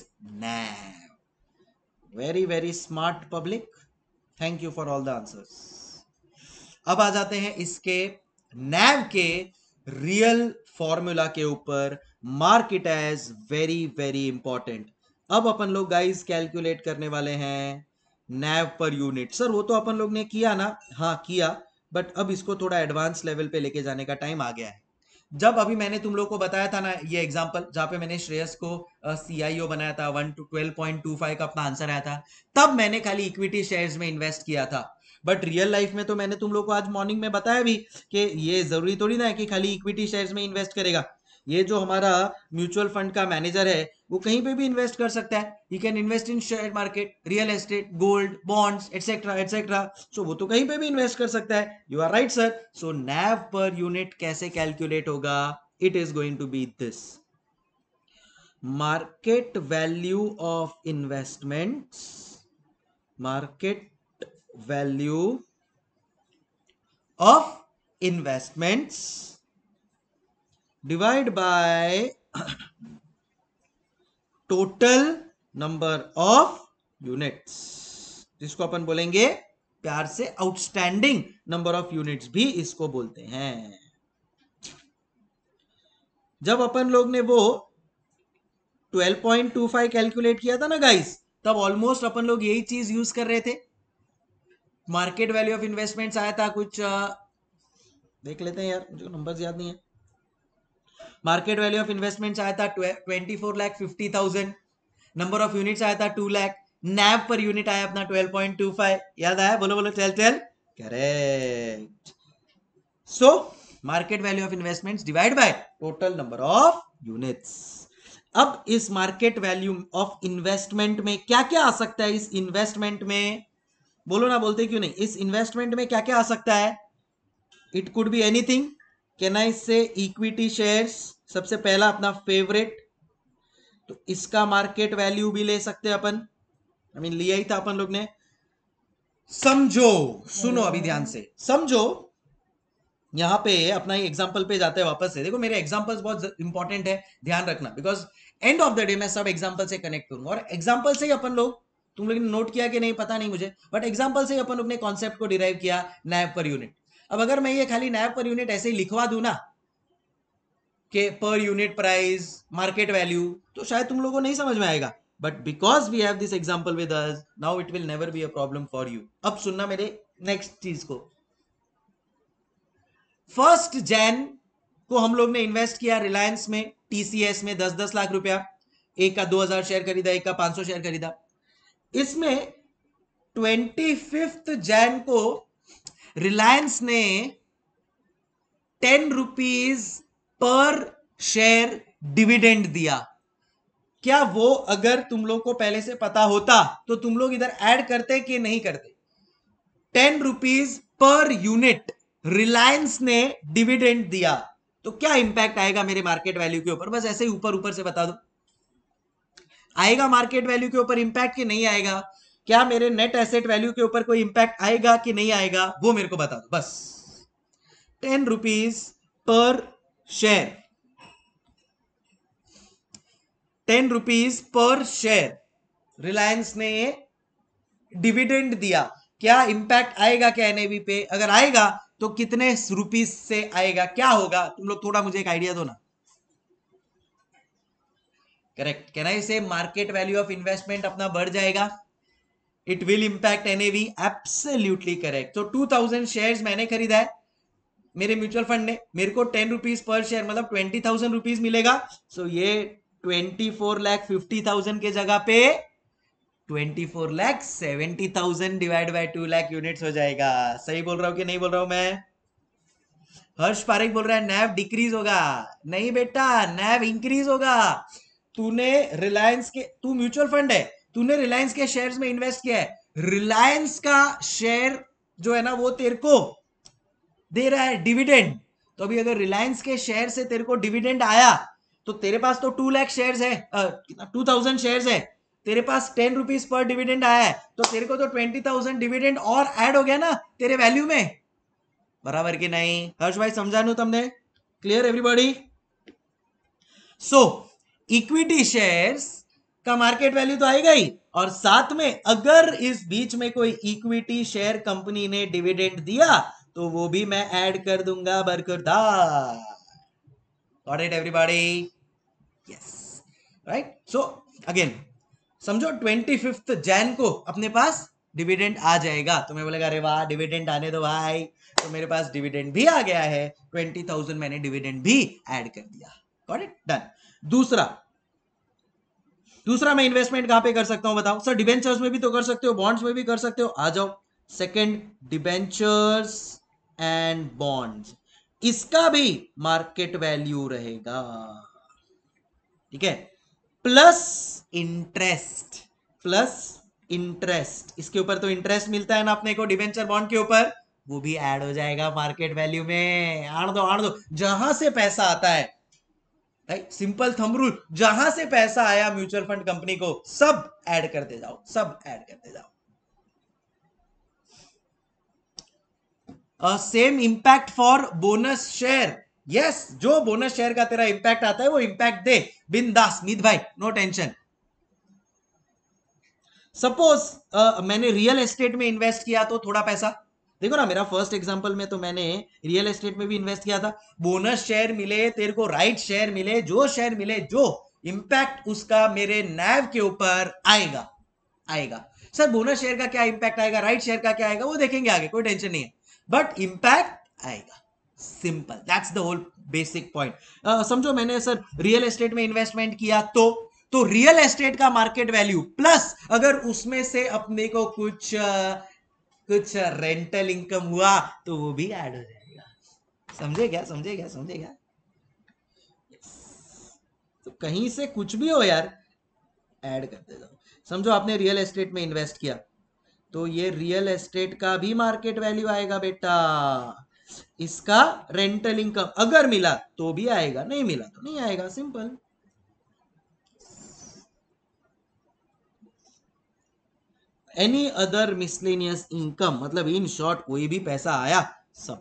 NAV. Very very smart public, thank you for all the answers. अब आ जाते हैं इसके नैव के real formula के ऊपर। Mark it as very very important. अब अपन लोग गाइस कैलकुलेट करने वाले हैं नैव पर यूनिट। सर वो तो अपन लोग ने किया ना, हाँ किया, बट अब इसको थोड़ा एडवांस लेवल पे लेके जाने का टाइम आ गया है। जब अभी मैंने तुम लोग को बताया था ना ये एग्जांपल, जहां पे मैंने श्रेयस को CIO बनाया था, 1 to 12.25 का अपना आंसर आया था, तब मैंने खाली इक्विटी शेयर्स में इन्वेस्ट किया था। बट रियल लाइफ में तो मैंने तुम लोग को आज मॉर्निंग में बताया भी कि ये जरूरी थोड़ी ना है कि खाली इक्विटी शेयर्स में इन्वेस्ट करेगा। ये जो हमारा म्यूचुअल फंड का मैनेजर है वो कहीं पे भी इन्वेस्ट कर सकता है। He can invest in share market, real estate, gold, bonds, etcetera etcetera. So वो तो कहीं पे भी इन्वेस्ट कर सकता है। You are right sir. So NAV पर यूनिट कैसे कैलकुलेट होगा? It is going to be this: market value of investments, market value of investments divide by total number of units, जिसको अपन बोलेंगे प्यार से आउटस्टैंडिंग नंबर ऑफ यूनिट्स भी इसको बोलते हैं। जब अपन लोग ने वो 12.25 कैलकुलेट किया था ना गाइस, तब ऑलमोस्ट अपन लोग यही चीज यूज कर रहे थे। मार्केट वैल्यू ऑफ इन्वेस्टमेंट्स आया था कुछ, देख लेते हैं यार, मुझे नंबर्स याद नहीं है। मार्केट वैल्यू ऑफ इन्वेस्टमेंट्स आया था 24,50,000। नंबर ऑफ यूनिट्स आया था 2 लाख। नैव पर यूनिट आया अपना 12.25। याद आया? बोलो बोलो, चल चल। Correct. So market value of investments divide by total number of units. अब इस मार्केट वैल्यू ऑफ इन्वेस्टमेंट में क्या क्या आ सकता है? इस इन्वेस्टमेंट में बोलो ना, बोलते क्यों नहीं? इस इन्वेस्टमेंट में क्या क्या आ सकता है? It could be anything. Can I say equity shares, सबसे पहला अपना फेवरेट, तो इसका मार्केट वैल्यू भी ले सकते हैं अपन। आई मीन लिया ही था अपन लोग ने। समझो, सुनो अभी ध्यान से समझो। यहां पे अपना एग्जांपल पे जाते हैं वापस से। देखो मेरे एग्जांपल्स बहुत इंपॉर्टेंट है, ध्यान रखना, because end of the day मैं सब एग्जांपल से कनेक्ट करूंगा। और एग्जांपल से ही अपन लोग, तुम लोग ने नोट किया कि नहीं पता नहीं मुझे, बट एग्जांपल से ही अपन लोग ने कॉन्सेप्ट को डिराइव किया नैव पर यूनिट। अब अगर मैं ये खाली नैव पर यूनिट ऐसे ही लिखवा दूं ना कि per unit price, market value, तो शायद तुम लोगों को नहीं समझ में आएगा। But because we have this example with us, now it will never be a problem for you. अब सुनना मेरे नेक्स्ट चीज को। 1 जैन को हम लोग ने इन्वेस्ट किया रिलायंस में, TCS में 10-10 लाख रुपया। एक का 2000 शेयर खरीदा, एक का 500 शेयर खरीदा। इसमें 25 जैन को रिलायंस ने 10 रुपीज पर शेयर डिविडेंड दिया। क्या वो अगर तुम लोग को पहले से पता होता तो तुम लोग इधर ऐड करते कि नहीं करते? 10 रुपीज पर यूनिट रिलायंस ने डिविडेंड दिया, तो क्या इंपैक्ट आएगा मेरे मार्केट वैल्यू के ऊपर? बस ऐसे ही ऊपर ऊपर से बता दो। आएगा मार्केट वैल्यू के ऊपर इंपैक्ट कि नहीं आएगा? क्या मेरे नेट एसेट वैल्यू के ऊपर कोई इंपैक्ट आएगा कि नहीं आएगा? वो मेरे को बता दो बस। 10 rupees per share, 10 rupees per share Reliance ने डिविडेंड दिया, क्या इंपैक्ट आएगा क्या एनएवी पे? अगर आएगा तो कितने रुपीस से आएगा, क्या होगा? तुम लोग थोड़ा मुझे एक आइडिया दो ना। करेक्ट। कैन आई से मार्केट वैल्यू ऑफ इन्वेस्टमेंट अपना बढ़ जाएगा? It will impact NAV. Absolutely correct. तो 2000 शेयर्स मैंने खरीदा है मेरे म्यूचुअल फंड ने, मेरे को 10 रुपीज पर शेयर मतलब 20,000 रुपीज मिलेगा। सो ये 24,50,000 के जगह पे 24,70,000 डिवाइड बाय 2 लाख यूनिट्स हो जाएगा। सही बोल रहा हूं कि नहीं बोल रहा हूं मैं? हर्ष पारेख बोल रहा है नैव डिक्रीज होगा। नहीं बेटा, नैव इंक्रीज होगा। तूने रिलायंस के, तू म्यूचुअल फंड है, तूने रिलायंस के शेयर्स में इन्वेस्ट किया है। रिलायंस का शेयर जो है ना वो तेरे को दे रहा है डिविडेंड। तो अभी अगर रिलायंस के शेयर से तेरे को डिविडेंड आया तो तेरे पास तो 2 लाख शेयर्स है, 2000 शेयर्स है, तेरे पास 10 रुपीज पर डिविडेंड आया है, तो तेरे को तो 20,000 डिविडेंड और ऐड हो गया ना तेरे वैल्यू में। बराबर कि नहीं? हर्ष भाई समझानू तुमने? Clear everybody? So equity shares का मार्केट वैल्यू तो आएगा ही, और साथ में अगर इस बीच में कोई इक्विटी शेयर कंपनी ने डिविडेंड दिया तो वो भी मैं ऐड कर दूंगा बरकरदार। Got it everybody? Yes, right. So again समझो 25 जैन को अपने पास डिविडेंड आ जाएगा, तो मैं बोलेगा अरे वाह डिविडेंड आने दो भाई, तो मेरे पास डिविडेंड भी आ गया है, 20,000 मैंने डिविडेंड भी ऐड कर दिया। Got it? डन। दूसरा मैं इन्वेस्टमेंट कहां पे कर सकता हूं बताओ? सर डिबेंचर्स में भी तो कर सकते हो, बॉन्ड्स में भी कर सकते हो, आ जाओ। सेकंड, डिबेंचर्स एंड बॉन्ड्स, इसका भी मार्केट वैल्यू रहेगा, ठीक है, प्लस इंटरेस्ट, प्लस इंटरेस्ट, इसके ऊपर तो इंटरेस्ट मिलता है ना अपने को डिबेंचर बॉन्ड के ऊपर, वो भी ऐड हो जाएगा मार्केट वैल्यू में। आण दो, जहां से पैसा आता है, राइट, सिंपल थंब रूल, जहां से पैसा आया म्यूचुअल फंड कंपनी को सब ऐड करते जाओ, सब ऐड करते जाओ। Same impact for bonus share, yes, जो बोनस शेयर का तेरा इंपैक्ट आता है वो इंपैक्ट दे बिंदास मीत भाई, नो टेंशन। सपोज मैंने रियल एस्टेट में इन्वेस्ट किया तो थोड़ा पैसा, देखो ना मेरा फर्स्ट एग्जांपल में तो मैंने रियल एस्टेट में भी इन्वेस्ट किया था, बोनस शेयर मिले तेरे को, राइट शेयर मिले, जो शेयर मिले, जो इंपैक्ट उसका मेरे नैव के ऊपर आएगा, आएगा। सर बोनस शेयर का क्या इंपैक्ट आएगा, राइट शेयर का क्या आएगा, वो देखेंगे आगे, कोई टेंशन नहीं है, बट इंपैक्ट आएगा, simple, that's the whole basic point. समझो मैंने सर रियल एस्टेट में इन्वेस्टमेंट किया तो रियल एस्टेट का मार्केट वैल्यू प्लस अगर उसमें से अपने को कुछ रेंटल इनकम हुआ तो वो भी ऐड हो जाएगा। समझे क्या, समझे क्या, समझे क्या? तो कहीं से कुछ भी हो यार ऐड करते जाओ। समझो आपने रियल एस्टेट में इन्वेस्ट किया तो ये रियल एस्टेट का भी मार्केट वैल्यू आएगा बेटा, इसका रेंटल इनकम अगर मिला तो भी आएगा, नहीं मिला तो नहीं आएगा, simple. Any other miscellaneous income, मतलब इन शॉर्ट कोई भी पैसा आया सब,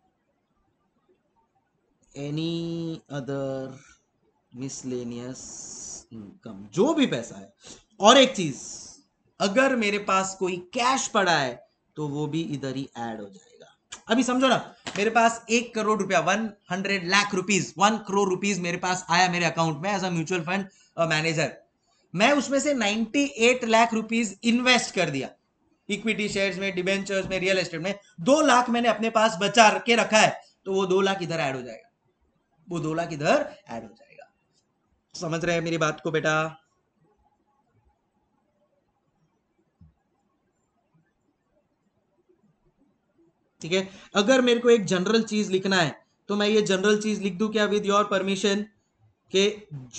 एनी अदर मिसलेनियस इनकम, जो भी पैसा है। और एक चीज, अगर मेरे पास कोई कैश पड़ा है तो वो भी इधर ही ऐड हो जाएगा। अभी समझो ना, मेरे पास 1 करोड़ रुपया, 100 लाख रुपीज, 1 करोड़ रुपीज मेरे पास आया मेरे अकाउंट में as a mutual fund manager, मैं उसमें से 98 लाख रुपीज इन्वेस्ट कर दिया इक्विटी शेयर्स में, डिबेंचर्स में, रियल एस्टेट में, 2 लाख मैंने अपने पास बचा के रखा है, तो वो 2 लाख इधर ऐड हो जाएगा, वो 2 लाख इधर ऐड हो जाएगा। समझ रहे हैं मेरी बात को बेटा? ठीक है, अगर मेरे को एक जनरल चीज लिखना है तो मैं ये जनरल चीज लिख दूं क्या, विद योर परमिशन, के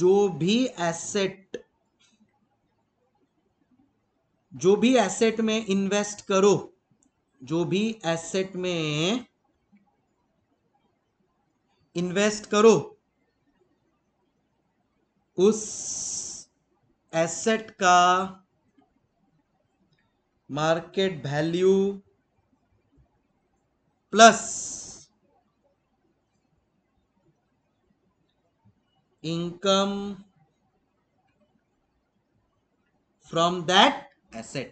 जो भी एसेट में इन्वेस्ट करो, जो भी एसेट में इन्वेस्ट करो, उस एसेट का market value plus income from that asset,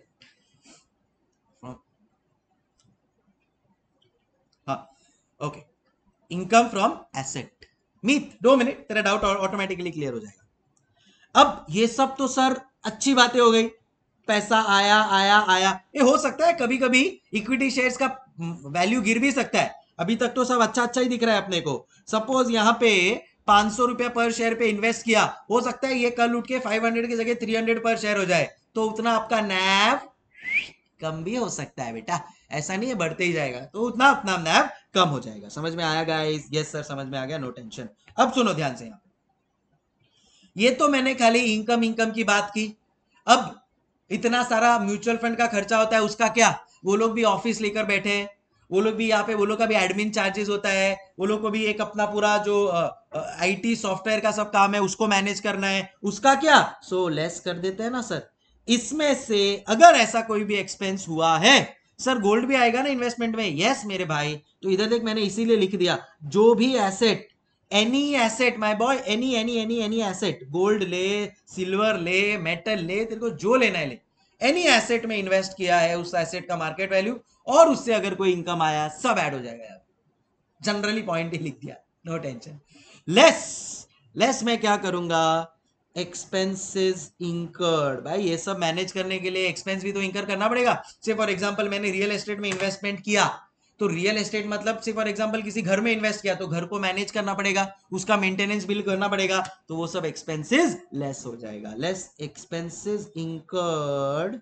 हाँ okay, income from asset. Meet 2 minute, तेरा डाउट ऑटोमेटिकली क्लियर हो जाएगा। अब ये सब तो सर अच्छी बातें हो गई, पैसा आया आया आया, ये हो सकता है कभी कभी इक्विटी शेयर्स का वैल्यू गिर भी सकता है, अभी तक तो सब अच्छा अच्छा ही दिख रहा है अपने को। सपोज यहां पे 500 रुपया पर शेयर पे इन्वेस्ट किया, हो सकता है ये कल उठ के 500 की जगह 300 पर शेयर हो जाए, तो उतना आपका नैव कम भी हो सकता है बेटा, ऐसा नहीं है बढ़ते ही जाएगा, तो उतना अपना नैव कम हो जाएगा। समझ में आया गाइस? यस सर समझ में आ गया, नो टेंशन। अब सुनो ध्यान से, यहाँ ये तो मैंने खाली इनकम इनकम की बात की, अब इतना सारा म्यूचुअल फंड का खर्चा होता है, उसका क्या, वो लोग भी ऑफिस लेकर बैठे हैं, वो लोग भी यहाँ पे, वो लोग का भी एडमिन चार्जेस होता है, वो लोग को भी एक अपना पूरा जो आईटी सॉफ्टवेयर का सब काम है उसको मैनेज करना है, उसका क्या, सो लेस कर देते हैं ना सर। इसमें से अगर ऐसा कोई भी एक्सपेंस हुआ है, सर गोल्ड भी आएगा ना इन्वेस्टमेंट में, यस मेरे भाई, तो इधर देख मैंने इसीलिए लिख दिया, जो भी asset any asset my boy, any asset, gold ले, सिल्वर ले, मेटल ले, तेरे को जो लेना है ले, एनी एसेट में इन्वेस्ट किया है, उस एसेट का मार्केट वैल्यू और उससे अगर कोई इनकम आया सब ऐड हो जाएगा यार। जनरली पॉइंट ही लिख दिया, नो टेंशन। लेस, लेस में क्या करूंगा, एक्सपेंसेस इंकर्ड। भाई ये सब मैनेज करने के लिए एक्सपेंस भी तो इंकर करना पड़ेगा। से फॉर एग्जांपल मैंने रियल एस्टेट में इन्वेस्टमेंट किया, तो रियल एस्टेट मतलब से फॉर एग्जांपल किसी घर में इन्वेस्ट किया तो घर को मैनेज करना पड़ेगा, उसका मेंटेनेंस बिल करना पड़ेगा, तो वो सब एक्सपेंसेस लेस हो जाएगा। Less expenses incurred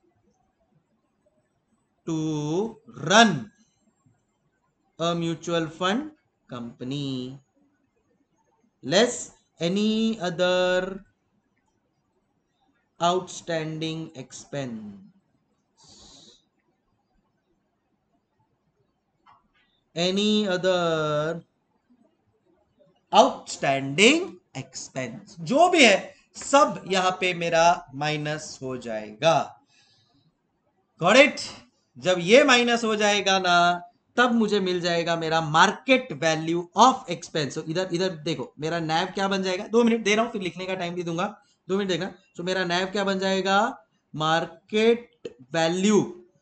to run a mutual fund company, less any other outstanding expense, any other outstanding expense, जो भी है सब यहां पे मेरा माइनस हो जाएगा। Got it? जब ये माइनस हो जाएगा ना, तब मुझे मिल जाएगा मेरा मार्केट वैल्यू ऑफ एक्सपेंस। इधर इधर देखो, मेरा नैव क्या बन जाएगा, 2 मिनट दे रहा हूं, फिर लिखने का टाइम भी दूंगा, 2 मिनट देखना। तो मेरा नैव क्या बन जाएगा, market value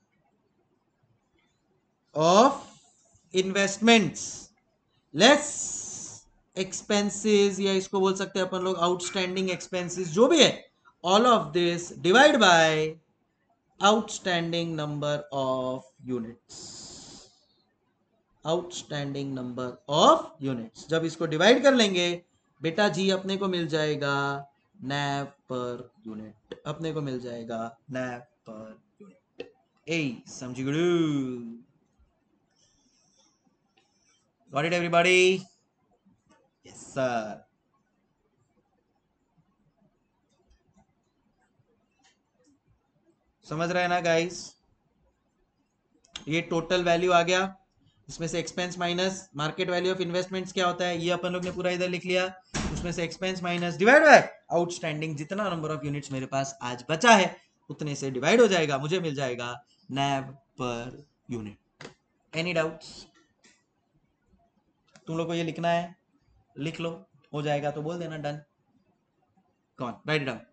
of investments less expenses, या इसको बोल सकते हैं अपन लोग आउटस्टैंडिंग एक्सपेंसेस, जो भी है, all of this divide by outstanding number of units, outstanding number of units. जब इसको डिवाइड कर लेंगे बेटा जी, अपने को मिल जाएगा नैव पर यूनिट, अपने को मिल जाएगा नैव पर यूनिट। ए समझी गुरु? Got it everybody? Yes sir. समझ रहे हैं ना गाइस? ये टोटल वैल्यू आ गया, इसमें से expense minus market value of investments क्या होता है, ये अपन लोग ने पूरा इधर लिख लिया। उसमें से expense minus divide by outstanding, जितना नंबर ऑफ यूनिट्स मेरे पास आज बचा है उतने से डिवाइड हो जाएगा, मुझे मिल जाएगा नैव पर यूनिट। Any doubts? तुम लोग को ये लिखना है, लिख लो, हो जाएगा तो बोल देना डन। कौन राइट डाउन?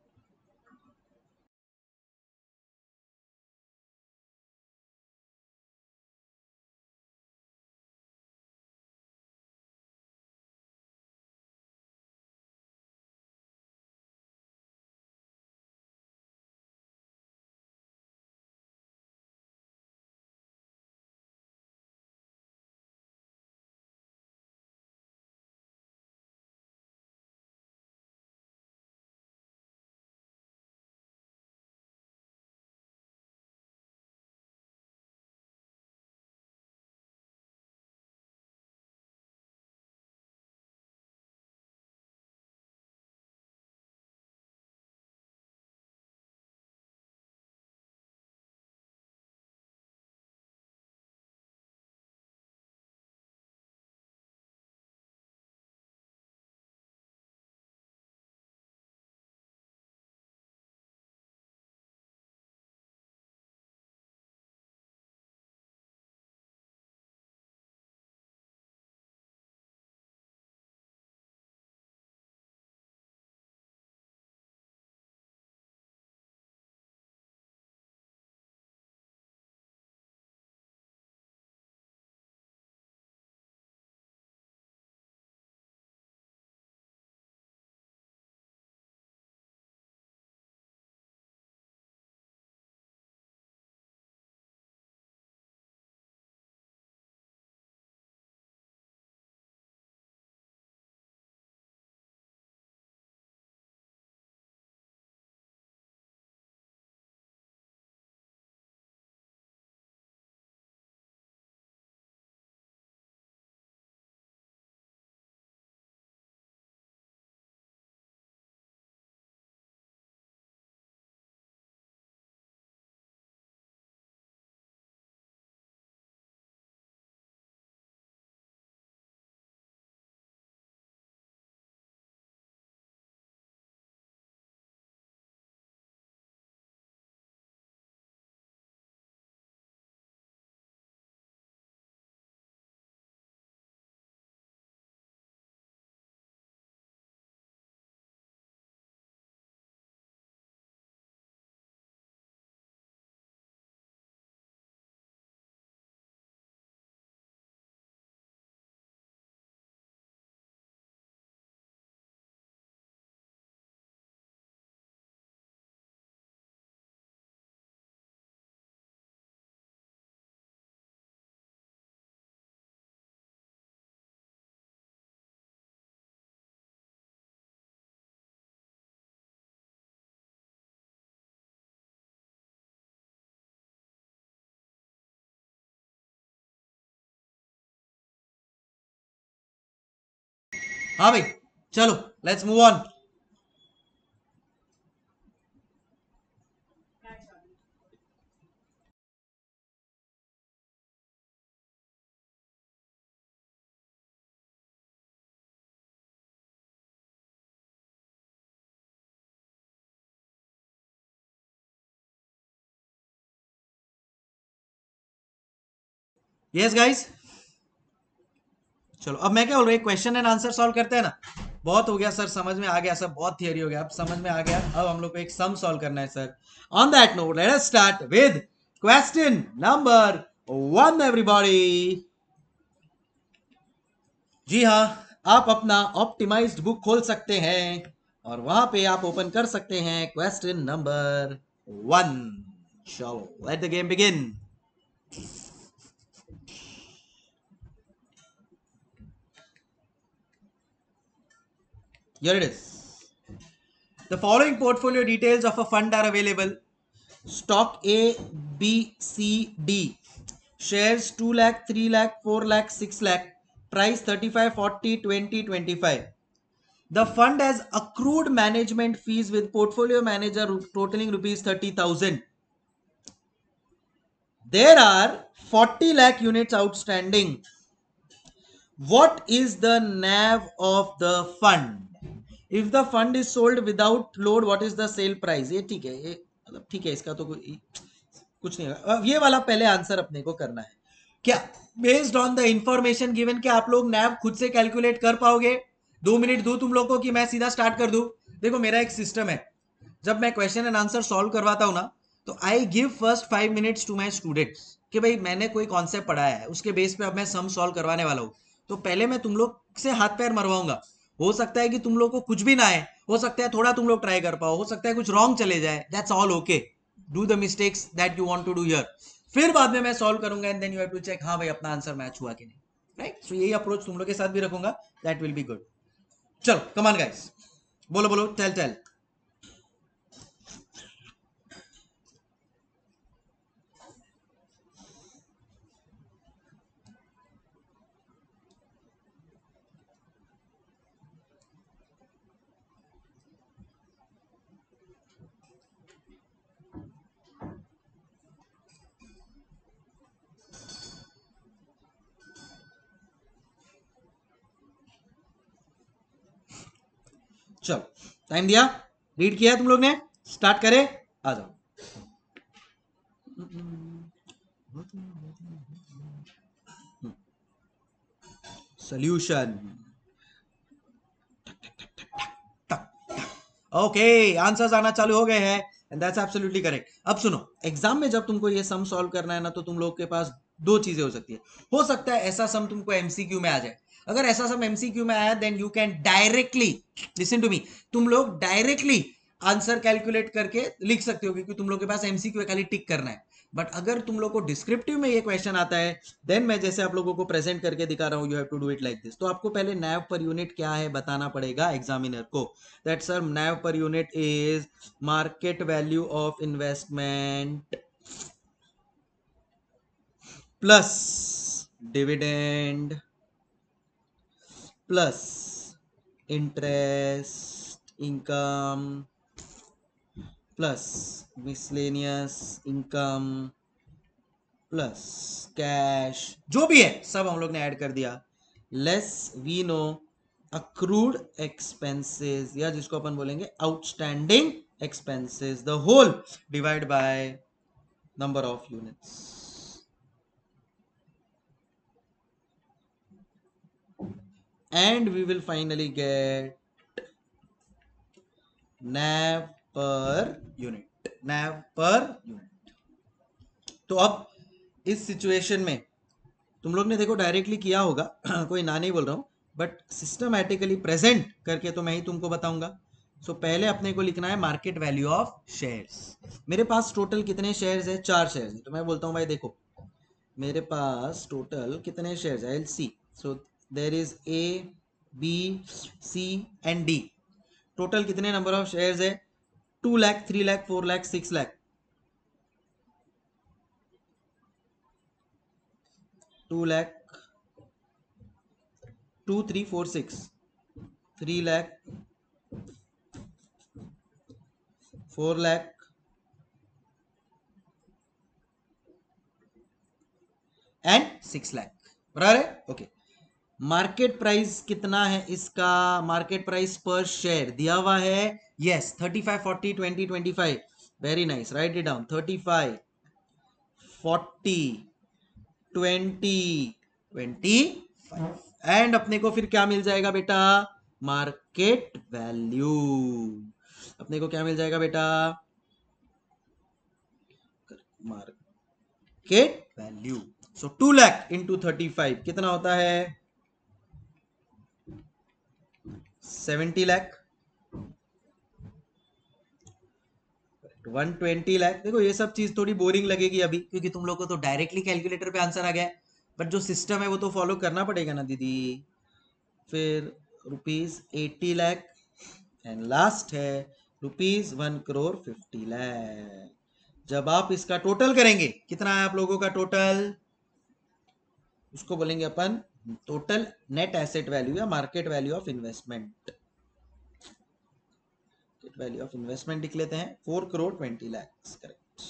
हाँ भाई, चलो let's move on. Yes guys, चलो अब मैं क्या बोल रहा हूँ, क्वेश्चन एंड आंसर सॉल्व करते हैं ना। बहुत हो गया सर, समझ में आ गया सर, बहुत थियरी हो गया, अब समझ में आ गया। अब हम लोग को एक सम सॉल्व करना है sir. On that note let us start with question number 1 everybody. जी हाँ, आप अपना ऑप्टिमाइज्ड बुक खोल सकते हैं और वहां पे आप ओपन कर सकते हैं क्वेश्चन नंबर 1। चलो let the game begin. Here it is. The following portfolio details of a fund are available. Stock A, B, C, D. Shares 2 lakh, 3 lakh, 4 lakh, 6 lakh. Price 35, 40, 20, 25. The fund has accrued management fees with portfolio manager totaling rupees 30,000. There are 40 lakh units outstanding. What is the NAV of the fund? If the fund is sold without load, what is the sale price? ये ठीक है, ये मतलब ठीक है, इसका तो कोई कुछ नहीं होगा। अब ये वाला पहले आंसर अपने को करना है क्या, based on the information given, क्या आप लोग नैव खुद से कैलकुलेट कर पाओगे? 2 मिनट दू तुम लोग को कि मैं सीधा स्टार्ट कर दूं? देखो मेरा एक सिस्टम है, जब मैं क्वेश्चन एंड आंसर सॉल्व करवाता हूं ना, तो I give first 5 minutes to my students कि भाई मैंने कोई कॉन्सेप्ट पढ़ाया है, उसके बेस पे अब मैं सम सॉल्व करवाने वाला हूँ। तो पहले मैं तुम लोग से हाथ पैर मरवाऊंगा। हो सकता है कि तुम लोग को कुछ भी ना आए, हो सकता है थोड़ा तुम लोग ट्राई कर पाओ, हो सकता है कुछ रॉन्ग चले जाए, that's all okay. Do the mistakes that you want to do here. फिर बाद में मैं सॉल्व करूंगा and then you have to check, हाँ भाई अपना आंसर मैच हुआ कि नहीं। राइट, सो यही अप्रोच तुम लोग के साथ भी रखूंगा, दैट विल बी गुड। चलो कम ऑन गाइस, बोलो बोलो, टेल टेल। चलो टाइम दिया, रीड किया तुम लोग ने, स्टार्ट करें, आ जाओ। सोल्यूशन। ओके, आंसर्स आना चालू हो गए हैं एंड दैट्स एब्सोल्युटली करेक्ट। अब सुनो, एग्जाम में जब तुमको ये सम सॉल्व करना है ना, तो तुम लोग के पास दो चीजें हो सकती है। हो सकता है ऐसा सम तुमको एमसीक्यू में आ जाए। अगर ऐसा सम एमसीक्यू में आया then you can directly, listen to me, तुम लोग डायरेक्टली आंसर कैलकुलेट करके लिख सकते हो, क्योंकि तुम लोग के पास एमसीक्यू खाली टिक करना है। बट अगर तुम लोग को डिस्क्रिप्टिव में ये क्वेश्चन आता है, देन मैं जैसे आप लोगों को प्रेजेंट करके दिखा रहा हूं, you have to do it like this. तो आपको पहले नैव पर यूनिट क्या है बताना पड़ेगा एग्जामिनर को। दैट सर नैव पर unit is market value of investment plus dividend plus interest income plus miscellaneous income plus cash, जो भी है सब हम लोग ने ऐड कर दिया। Less we know accrued expenses, या जिसको अपन बोलेंगे outstanding expenses, the whole divide by number of units, and we will finally get NAV per unit, NAV per unit। तो अब इस सिचुएशन में तुम लोग ने देखो डायरेक्टली किया होगा कोई ना नहीं बोल रहा हूं, बट सिस्टमैटिकली प्रेजेंट करके तो मैं ही तुमको बताऊंगा। सो पहले अपने को लिखना है मार्केट वैल्यू ऑफ शेयर्स। मेरे पास टोटल कितने शेयर्स है? 4 शेयर्स है। तो मैं बोलता हूँ भाई देखो, मेरे पास टोटल कितने शेयर्स है, C. So there is A, B, C and D. Total कितने नंबर ऑफ शेयर्स है? 2 लाख, 3 लाख, 4 लाख, 6 लाख। 2 लाख, 2, 3, 4, 6। 3 लाख, 4 लाख एंड 6 लाख, बराबर है। ओके, मार्केट प्राइस कितना है इसका? मार्केट प्राइस पर शेयर दिया हुआ है, yes 35, 40, 20, 25। Very nice, write it down. 35, 40, 20, 25 and अपने को फिर क्या मिल जाएगा बेटा? Market value. अपने को क्या मिल जाएगा बेटा? Market value. So 2 lakh into 35 कितना होता है? 70 लाख, 120 लाख। देखो ये सब चीज थोड़ी बोरिंग लगेगी अभी, क्योंकि तुम लोग को तो डायरेक्टली कैलकुलेटर पे आंसर आ गया है, बट जो सिस्टम है वो तो फॉलो करना पड़ेगा ना दीदी। फिर ₹80 लाख एंड लास्ट है ₹1,50,00,000। जब आप इसका टोटल करेंगे, कितना है आप लोगों का टोटल? उसको बोलेंगे अपन टोटल नेट एसेट वैल्यू या market value of investment. Value of investment लिख लेते हैं, 4,20,00,000। करेक्ट।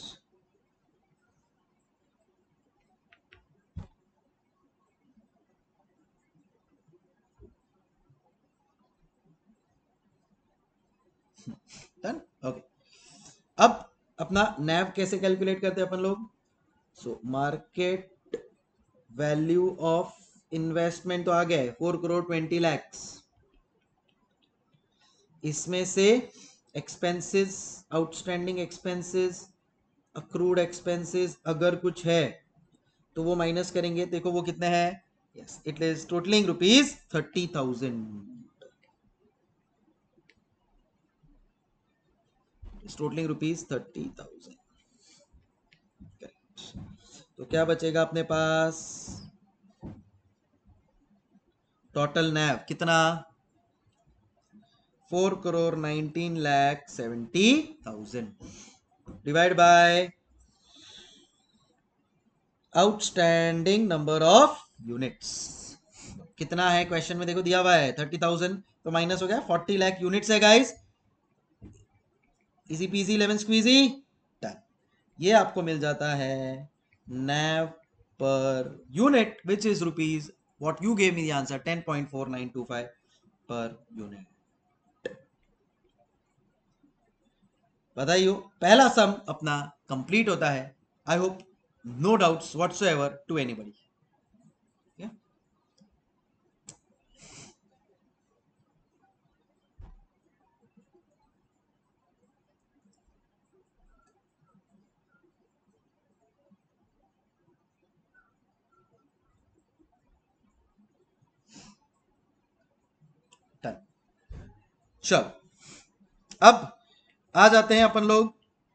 Done, okay. अब अपना नैव कैसे कैलकुलेट करते हैं अपन लोग? So market value of investment तो आ गया है 4,20,00,000। इसमें से expenses, outstanding expenses, accrued expenses अगर कुछ है तो वो माइनस करेंगे। देखो वो कितने हैं? Yes, it is totalling ₹30,000। Totalling ₹30,000। तो क्या बचेगा अपने पास? टोटल नैव कितना? 4,19,70,000 divide by outstanding number of units. कितना है क्वेश्चन में? देखो दिया हुआ है 30,000, तो माइनस हो गया 40 लाख यूनिट्स है guys. Easy peasy lemon squeezy, done. ये आपको मिल जाता है नैव पर unit which is rupees, what you gave me the answer 10.4925 per unit. बताइए, पहला सम अपना कंप्लीट होता है। I hope no doubts whatsoever to anybody. चलो अब आ जाते हैं अपन लोग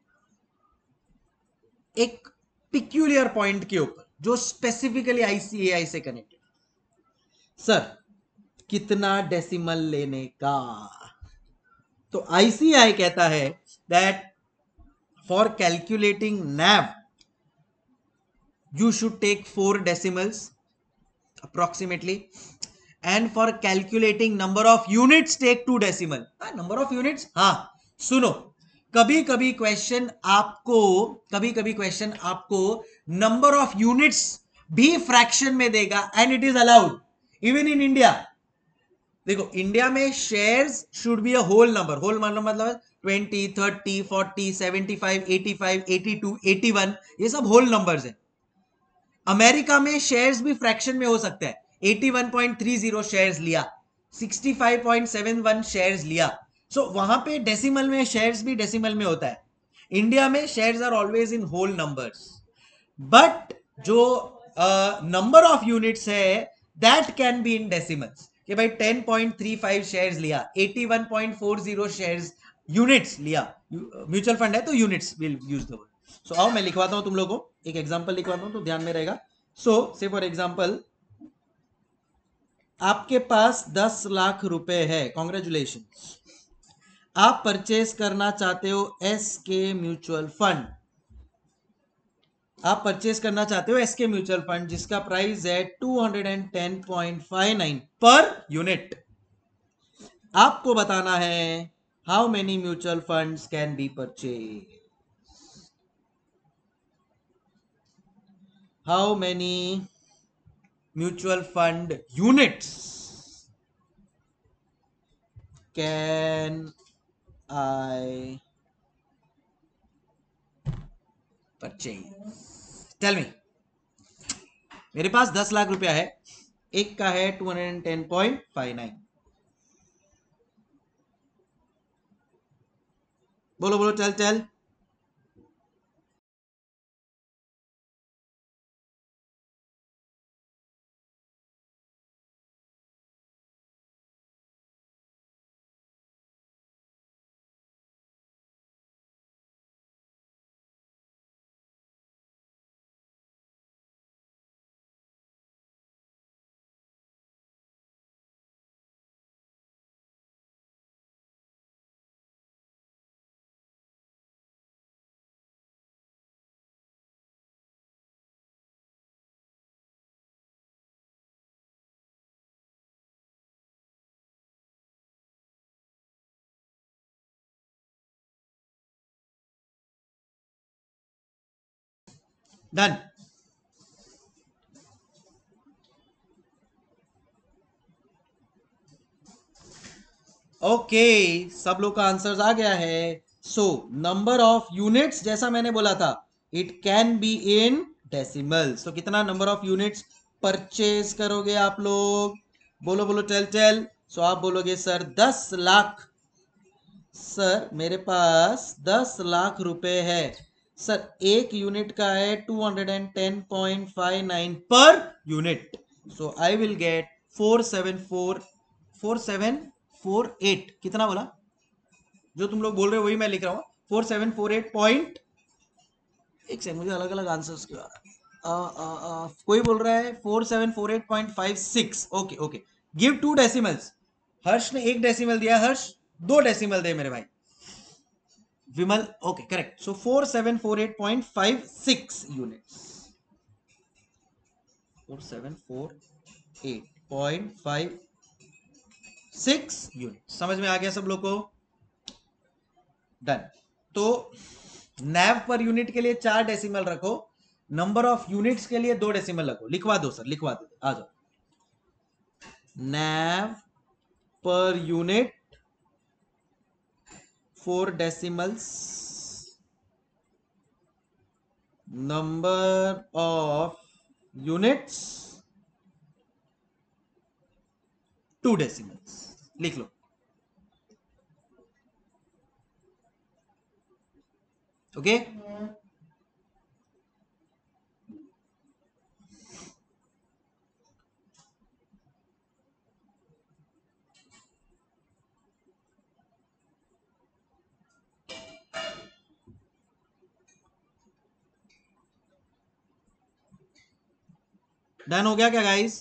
एक पिक्यूलियर पॉइंट के ऊपर जो स्पेसिफिकली आईसीएआई से कनेक्टेड। सर कितना डेसिमल लेने का? तो आईसीएआई कहता है that for calculating NAV you should take 4 decimals approximately, and for calculating number of units take 2 decimal। number of units, हाँ सुनो, कभी कभी क्वेश्चन आपको नंबर ऑफ यूनिट्स भी फ्रैक्शन में देगा and it is allowed even in India. देखो India में shares should be a whole number. Whole मतलब 20, 30, 40, 75, 85, 82, 81, ये सब होल नंबर्स है। अमेरिका में शेयर्स भी फ्रैक्शन में हो सकता है। 81.30 शेयर्स लिया, 65.71 शेयर्स लिया। सो वहां पे डेसिमल में शेयर्स भी डेसिमल में होता है। इंडिया में shares are always in whole numbers, but जो नंबर ऑफ यूनिट्स है that can be in decimals. कि भाई 10.35 शेयर्स लिया, 81.40 शेयर्स यूनिट्स लिया। म्यूचुअल फंड है तो units will use the word. So आओ मैं लिखवाता हूं तुम लोगों को, एक एग्जांपल लिखवाता हूं तो ध्यान में रहेगा। सो से फॉर एग्जांपल आपके पास 10 लाख रुपए है, कॉन्ग्रेचुलेशन। आप परचेस करना चाहते हो एसके म्यूचुअल फंड। आप परचेस करना चाहते हो एसके म्यूचुअल फंड जिसका प्राइस है 210.59 पर यूनिट। आपको बताना है how many mutual funds can be purchase, how many mutual fund units can I purchase, tell me. मेरे पास 10 लाख रुपया है, एक का है 210.59, बोलो बोलो, चल चल। डन। ओके, सब लोग का आंसर आ गया है। सो नंबर ऑफ यूनिट्स, जैसा मैंने बोला था, it can be in decimal. So कितना नंबर ऑफ यूनिट्स परचेज करोगे आप लोग, बोलो बोलो, चल चल। सो आप बोलोगे सर 10 लाख, सर मेरे पास 10 लाख रुपए है, सर एक यूनिट का है 210.59 per unit, so I will get 4748, कितना बोला, जो तुम लोग बोल रहे हो वही मैं लिख रहा हूँ, 4748 पॉइंट, एक सेकंड, मुझे अलग अलग आंसर्स क्यों आ रहा है, कोई बोल रहा है 4748.56, okay okay, give 2 decimals, Harsh ने 1 डेसिमल दिया, हर्ष 2 डेसिमल दे मेरे भाई, Vimal, okay correct, so 4748.56 units, 4748.56 unit, समझ में आ गया सब लोग को, डन। तो नैव पर यूनिट के लिए 4 डेसिमल रखो, नंबर ऑफ यूनिट्स के लिए 2 डेसिमल रखो, लिखवा दो सर, लिखवा दो, आ जाओ, नैव पर unit 4 decimals, number of units 2 decimals, लिख लो, ओके। डन हो गया क्या गाइस?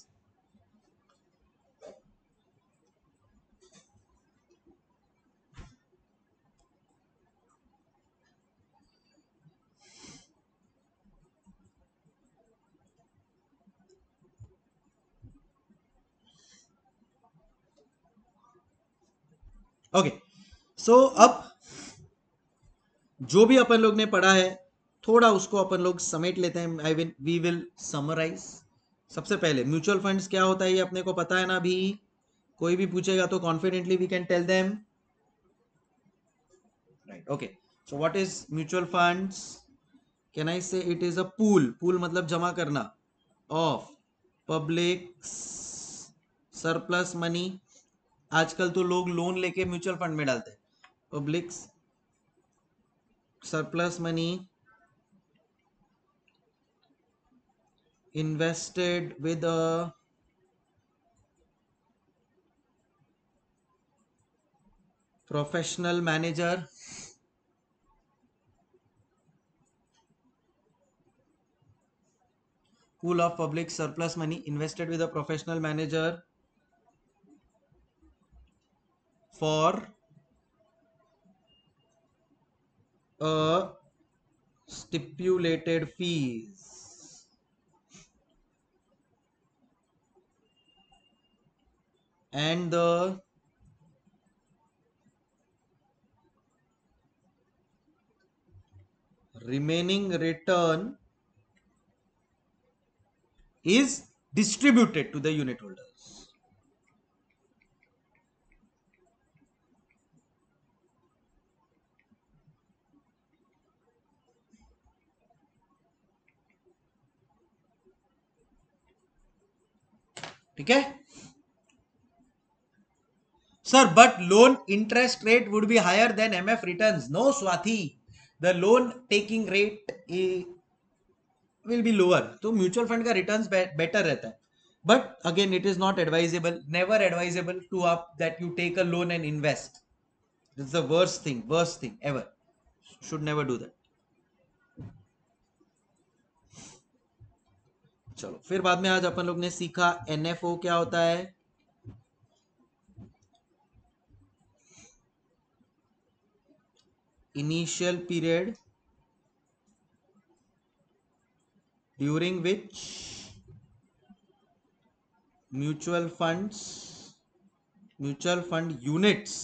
ओके, सो अब जो भी अपन लोग ने पढ़ा है, थोड़ा उसको अपन लोग समेट लेते हैं, वी विल समराइज। सबसे पहले म्यूचुअल फंड्स क्या होता है ये अपने को पता है ना, अभी कोई भी पूछेगा तो confidently we can tell them, right, okay. So what is mutual funds, can I say it is a pool, pool मतलब जमा करना, ऑफ पब्लिक सरप्लस मनी, आजकल तो लोग लोन लेके म्यूचुअल फंड में डालते हैं, public surplus money invested with a professional manager, pool of public surplus money invested with a professional manager for a stipulated fees, and the remaining return is distributed to the unit holders. ठीक है sir, but loan interest rate would be higher than MF returns. No, Swathi, the loan taking rate will be lower. तो mutual fund का returns better रहता है. But again, it is not advisable, never advisable to up that you take a loan and invest. It's the worst thing ever. Should never do that. चलो फिर बाद में आज अपन लोग ने सीखा NFO क्या होता है. Initial period during which mutual fund units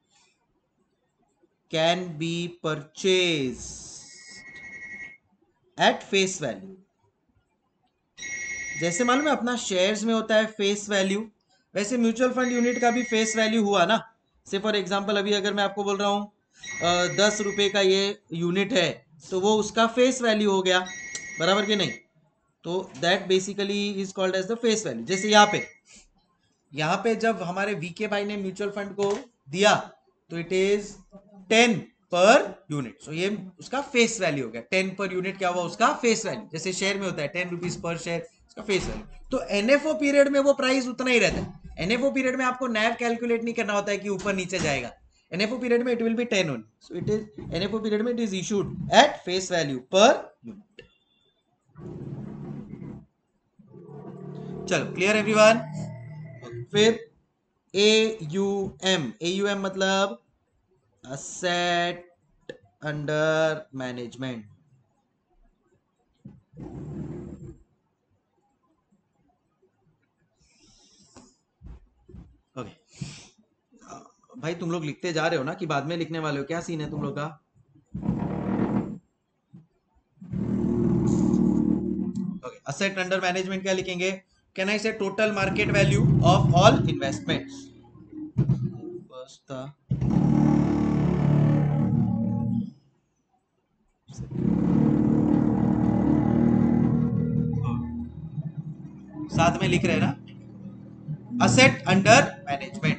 can be purchased at face value. जैसे मालूम है अपना शेयर्स में होता है फेस वैल्यू, वैसे म्यूचुअल फंड यूनिट का भी फेस वैल्यू हुआ ना. से फॉर एग्जांपल अभी अगर मैं आपको बोल रहा हूँ 10 रुपए का ये यूनिट है, तो वो उसका फेस वैल्यू हो गया, बराबर कि नहीं. तो that basically is called as the face value. जैसे यहाँ पे जब हमारे वीके भाई ने म्यूचुअल फंड को दिया तो इट इज 10 पर यूनिट. सो ये उसका फेस वैल्यू हो गया. 10 पर यूनिट क्या हुआ, उसका फेस वैल्यू. जैसे शेयर में होता है 10 रुपीज पर शेयर, उसका फेस वैल्यू. तो एनएफओ पीरियड में वो प्राइस उतना ही रहता है. एनएफओ पीरियड में आपको नैव कैलकुलेट नहीं करना होता है कि ऊपर नीचे जाएगा. एनएफओ पीरियड में it will be 10 only. So it is NFO period में it is issued at face value per unit. चलो क्लियर एवरीवन. फिर AUM मतलब asset under management. ओके भाई तुम लोग लिखते जा रहे हो ना कि बाद में लिखने वाले हो, क्या सीन है तुम लोग का. ओके asset under management क्या लिखेंगे. Can I say total market value of all investments. साथ में लिख रहे हैं ना, asset under management.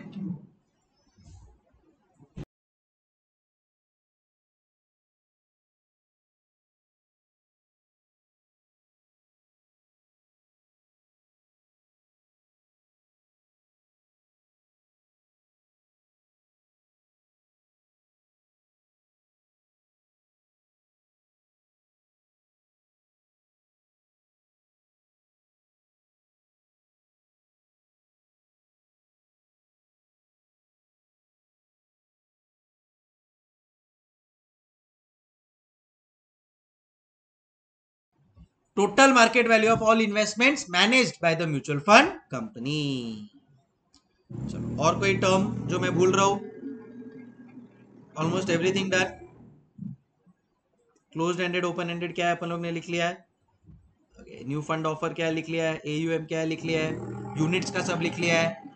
Total market value of all investments managed by the mutual fund company. चलो और कोई टर्म जो मैं भूल रहा हूं. Almost everything done. Closed ended open ended क्या है अपन लोग ने लिख लिया है. न्यू फंड ऑफर क्या है लिख लिया है. AUM क्या है लिख लिया है. यूनिट्स का सब लिख लिया है.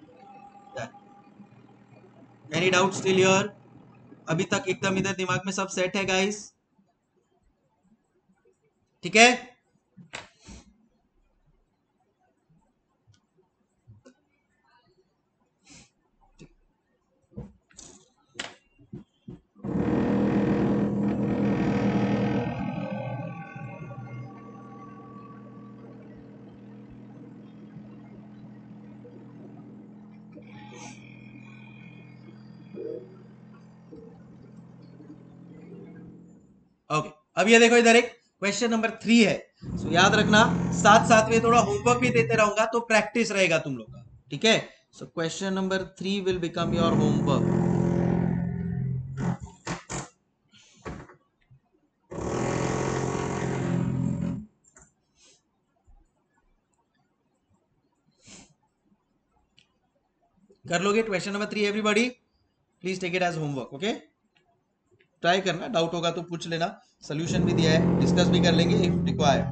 Any doubt still here. अभी तक एकदम इधर दिमाग में सब सेट है गाइस. ठीक है. ओके अब ये देखो इधर एक क्वेश्चन नंबर 3 है. सो याद रखना, साथ साथ में थोड़ा होमवर्क भी देते रहूंगा तो प्रैक्टिस रहेगा तुम लोग का. ठीक है. So question number 3 will become your homework. कर लोगे question number 3 everybody. Please take it as homework. Okay try करना, डाउट होगा तो पूछ लेना, सोल्यूशन भी दिया है, डिस्कस भी कर लेंगे if required.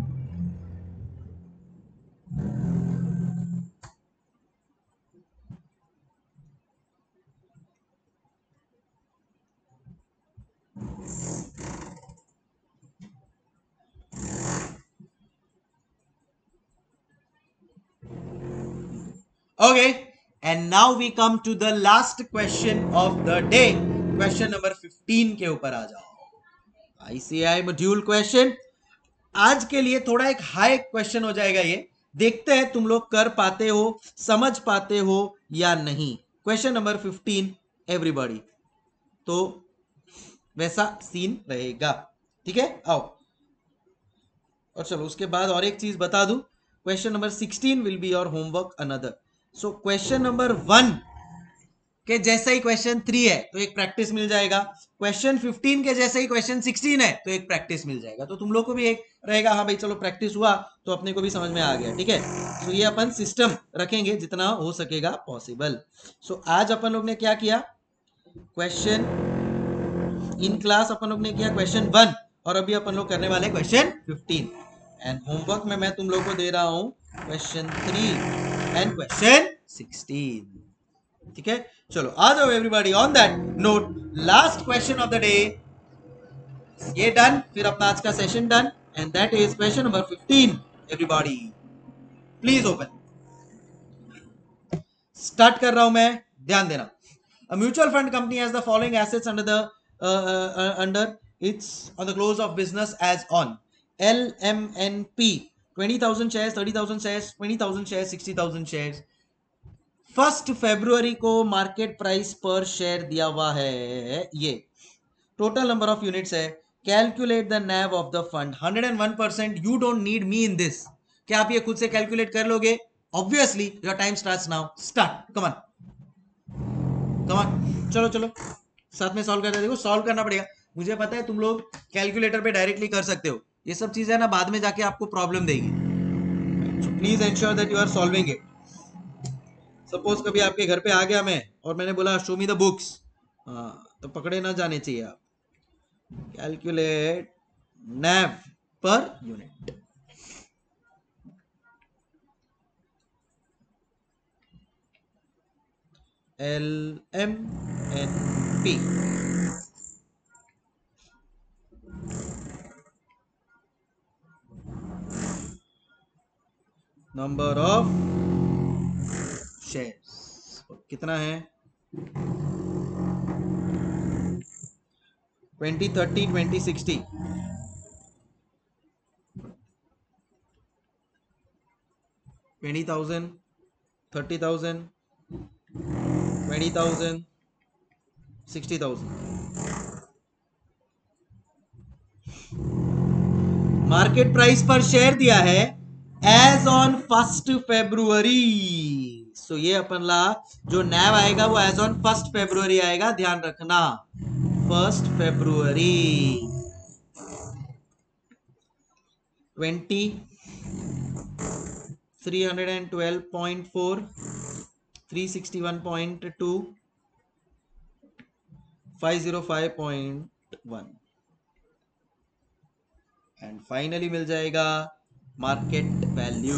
Okay, and now we come to the last question of the day. Question number 15 के ऊपर आ जाओ। आईसीआई मॉड्यूल क्वेश्चन आज के लिए थोड़ा एक हाई क्वेश्चन हो जाएगा ये, देखते हैं तुम लोग कर पाते हो, समझ पाते हो या नहीं। क्वेश्चन नंबर 15 एवरीबॉडी, तो वैसा सीन रहेगा, ठीक है। आओ, और चलो उसके बाद और एक चीज बता दूं, question number 16 will be your homework another. So question number 1 के जैसा ही क्वेश्चन 3 है तो एक प्रैक्टिस मिल जाएगा, क्वेश्चन 15 के जैसा ही क्वेश्चन 16 है तो एक प्रैक्टिस मिल जाएगा, तो तुम लोग को भी एक रहेगा, हाँ भाई चलो प्रैक्टिस हुआ तो अपने को भी समझ में आ गया, ठीक है। सो ये अपन सिस्टम रखेंगे जितना हो सकेगा पॉसिबल। सो आज अपन लोग ने क्या किया, क्वेश्चन इन क्लास अपन लोग ने किया क्वेश्चन 1, और अभी अपन लोग करने वाले क्वेश्चन 15, एंड होमवर्क में मैं तुम लोग को दे रहा हूं क्वेश्चन 3 एंड क्वेश्चन 16, ठीक है। चलो आ जाओ everybody, on that note last question of the day, ये डन, फिर अपना आज का session done, and that is question number 15। Everybody please open, start कर रहा हूं मैं, ध्यान देना। A mutual fund company has the following assets under its on the close of business as on LMNP 20,000 shares, 30,000 shares, 20,000 shares, 60,000 shares। 1 फरवरी को market price पर share दिया हुआ है, ये टोटल नंबर ऑफ यूनिट्स है। Calculate the NAV of the fund. 101%, you don't need me in this. क्या आप ये खुद से कैलकुलेट कर लोगे? Obviously your time starts now, start, come on come on, चलो चलो साथ में सॉल्व करते हैं। देखो सॉल्व करना पड़ेगा, मुझे पता है तुम लोग कैलकुलेटर पे डायरेक्टली कर सकते हो, ये सब चीजें ना बाद में जाके आपको प्रॉब्लम देगी, so please ensure that you are solving it. Suppose कभी आपके घर पे आ गया मैं और मैंने बोला शो मी द बुक्स, हाँ तो पकड़े ना जाने चाहिए आप। कैलकुलेट नैव पर unit, LMNP, number of shares कितना है, 20, 30, 20, 60, 20,000, 30,000, 20,000, 60,000। मार्केट प्राइस पर शेयर दिया है एज ऑन 1 फरवरी। सो ये अपन ला जो नैव आएगा वो एज ऑन 1 फरवरी आएगा, ध्यान रखना 1 फरवरी। 20, 312.4, 361.2, 505.1, एंड फाइनली मिल जाएगा मार्केट वैल्यू।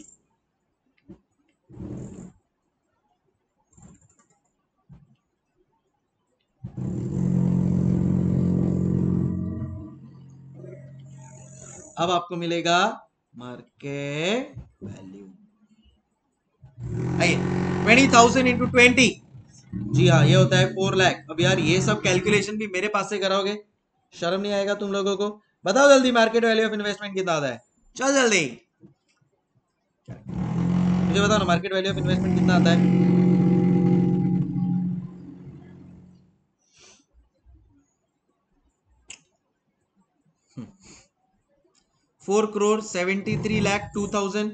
अब आपको मिलेगा मार्केट वैल्यू, आइए 20,000 इंटू 20, जी हाँ ये होता है 4 लाख। अब यार ये सब कैलकुलेशन भी मेरे पास से कराओगे, शर्म नहीं आएगा तुम लोगों को? बताओ जल्दी मार्केट वैल्यू ऑफ इन्वेस्टमेंट कितना आता है, चल जल्दी मुझे बताओ ना, मार्केट वैल्यू ऑफ इन्वेस्टमेंट कितना आता है? 4,73,02,000।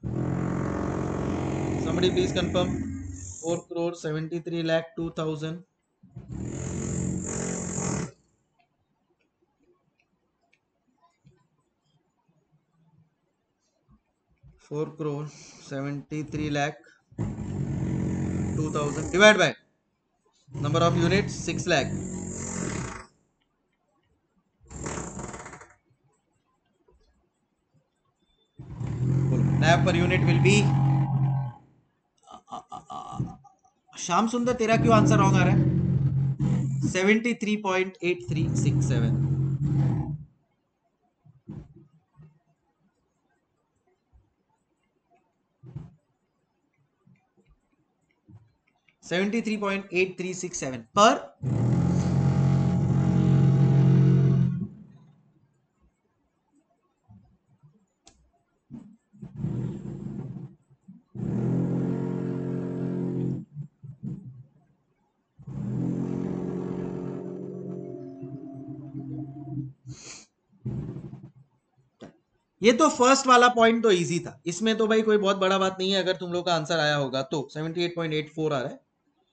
somebody please confirm, 4,73,02,000। 4,73,02,000 divide by number of units 6 lakh, NAV per unit will be Shyam Sundar, तेरा क्यों आंसर रॉन्ग आ रहा है? 73.8367. 73.8367 पर ये तो फर्स्ट वाला पॉइंट तो इजी था, इसमें तो भाई कोई बहुत बड़ा बात नहीं है। अगर तुम लोग का आंसर आया होगा तो 78.84 आ रहा है,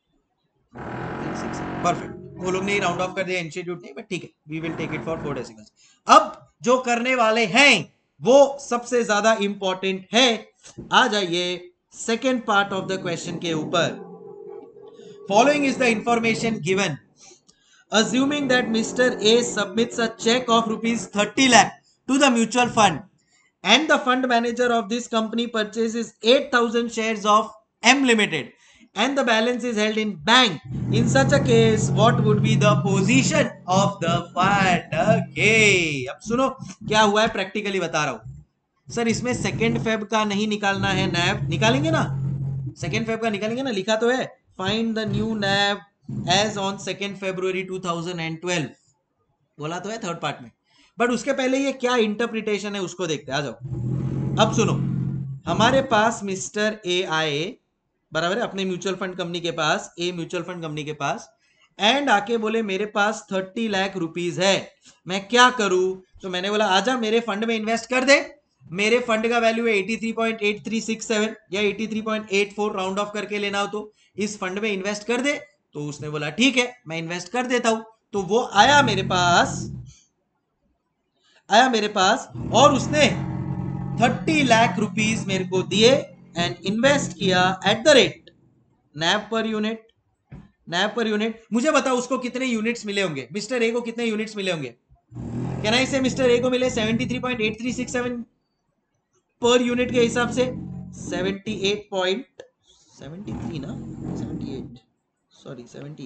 परफेक्ट। वो लोग ने राउंड ऑफ कर दिया, इंस्टीट्यूट नहीं, बट ठीक है, we will take it for 4 decimals. अब जो करने वाले हैं वो सबसे ज्यादा इंपॉर्टेंट है। आ जाइए second part of the question के ऊपर। Following is the information given assuming that Mr. A submits a check of rupees 30 lakh to the mutual fund and the fund manager of this company purchases 8,000 shares of M Limited and the balance is held in bank. In such a case, what would be the position of the fund? Okay. अब सुनो क्या हुआ है, practically बता रहा हूं। Sir इसमें second Feb का नहीं निकालना है, नैव निकालेंगे ना, सेकेंड फेब का निकालेंगे ना, लिखा तो है find the new NAV as on 2 फरवरी 2012, बोला तो है थर्ड पार्ट में। बट उसके पहले ये क्या इंटरप्रिटेशन है उसको देखते, आ जाओ। अब सुनो, हमारे पास मिस्टर ए आए, बराबर है, अपने म्यूचुअल फंड कंपनी के पास, ए म्यूचुअल फंड कंपनी के पास, एंड आके बोले मेरे पास 30 लाख रुपीज है, मैं क्या करूं? तो मैंने बोला आजा मेरे फंड में इन्वेस्ट कर दे। मेरे फंड का वैल्यू है 83.8367 या 83.84, राउंड ऑफ करके लेना हो तो, इस फंड में इन्वेस्ट कर दे। तो उसने बोला ठीक है मैं इन्वेस्ट कर देता हूं। तो वो आया मेरे पास और उसने 30 लाख रुपीज मेरे को दिए एंड इन्वेस्ट किया एट द रेट नैव पर यूनिट। मुझे बताओ उसको कितने यूनिट्स मिले होंगे, मिस्टर ए को कितने यूनिट्स मिले होंगे? कैन आई से मिस्टर ए को मिले 73.8367 पर यूनिट के हिसाब से 78.73 ना, 78 सॉरी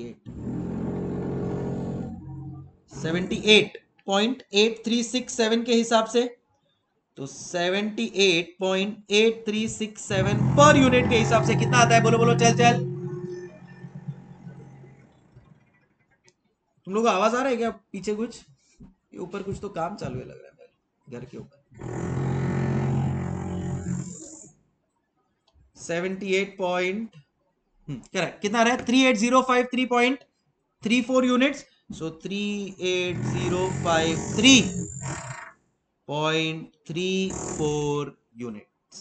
78.8367 के हिसाब से, तो 78.8367 पर यूनिट के हिसाब से कितना आता है? बोलो बोलो, चल तुम लोग को आवाज आ रहा है क्या पीछे? कुछ ऊपर कुछ तो काम चालू है लग रहा है मेरे घर के ऊपर। 78 पॉइंट करेक्ट, कितना रहा है? 38053.34 यूनिट्स। सो 38053.34 यूनिट्स।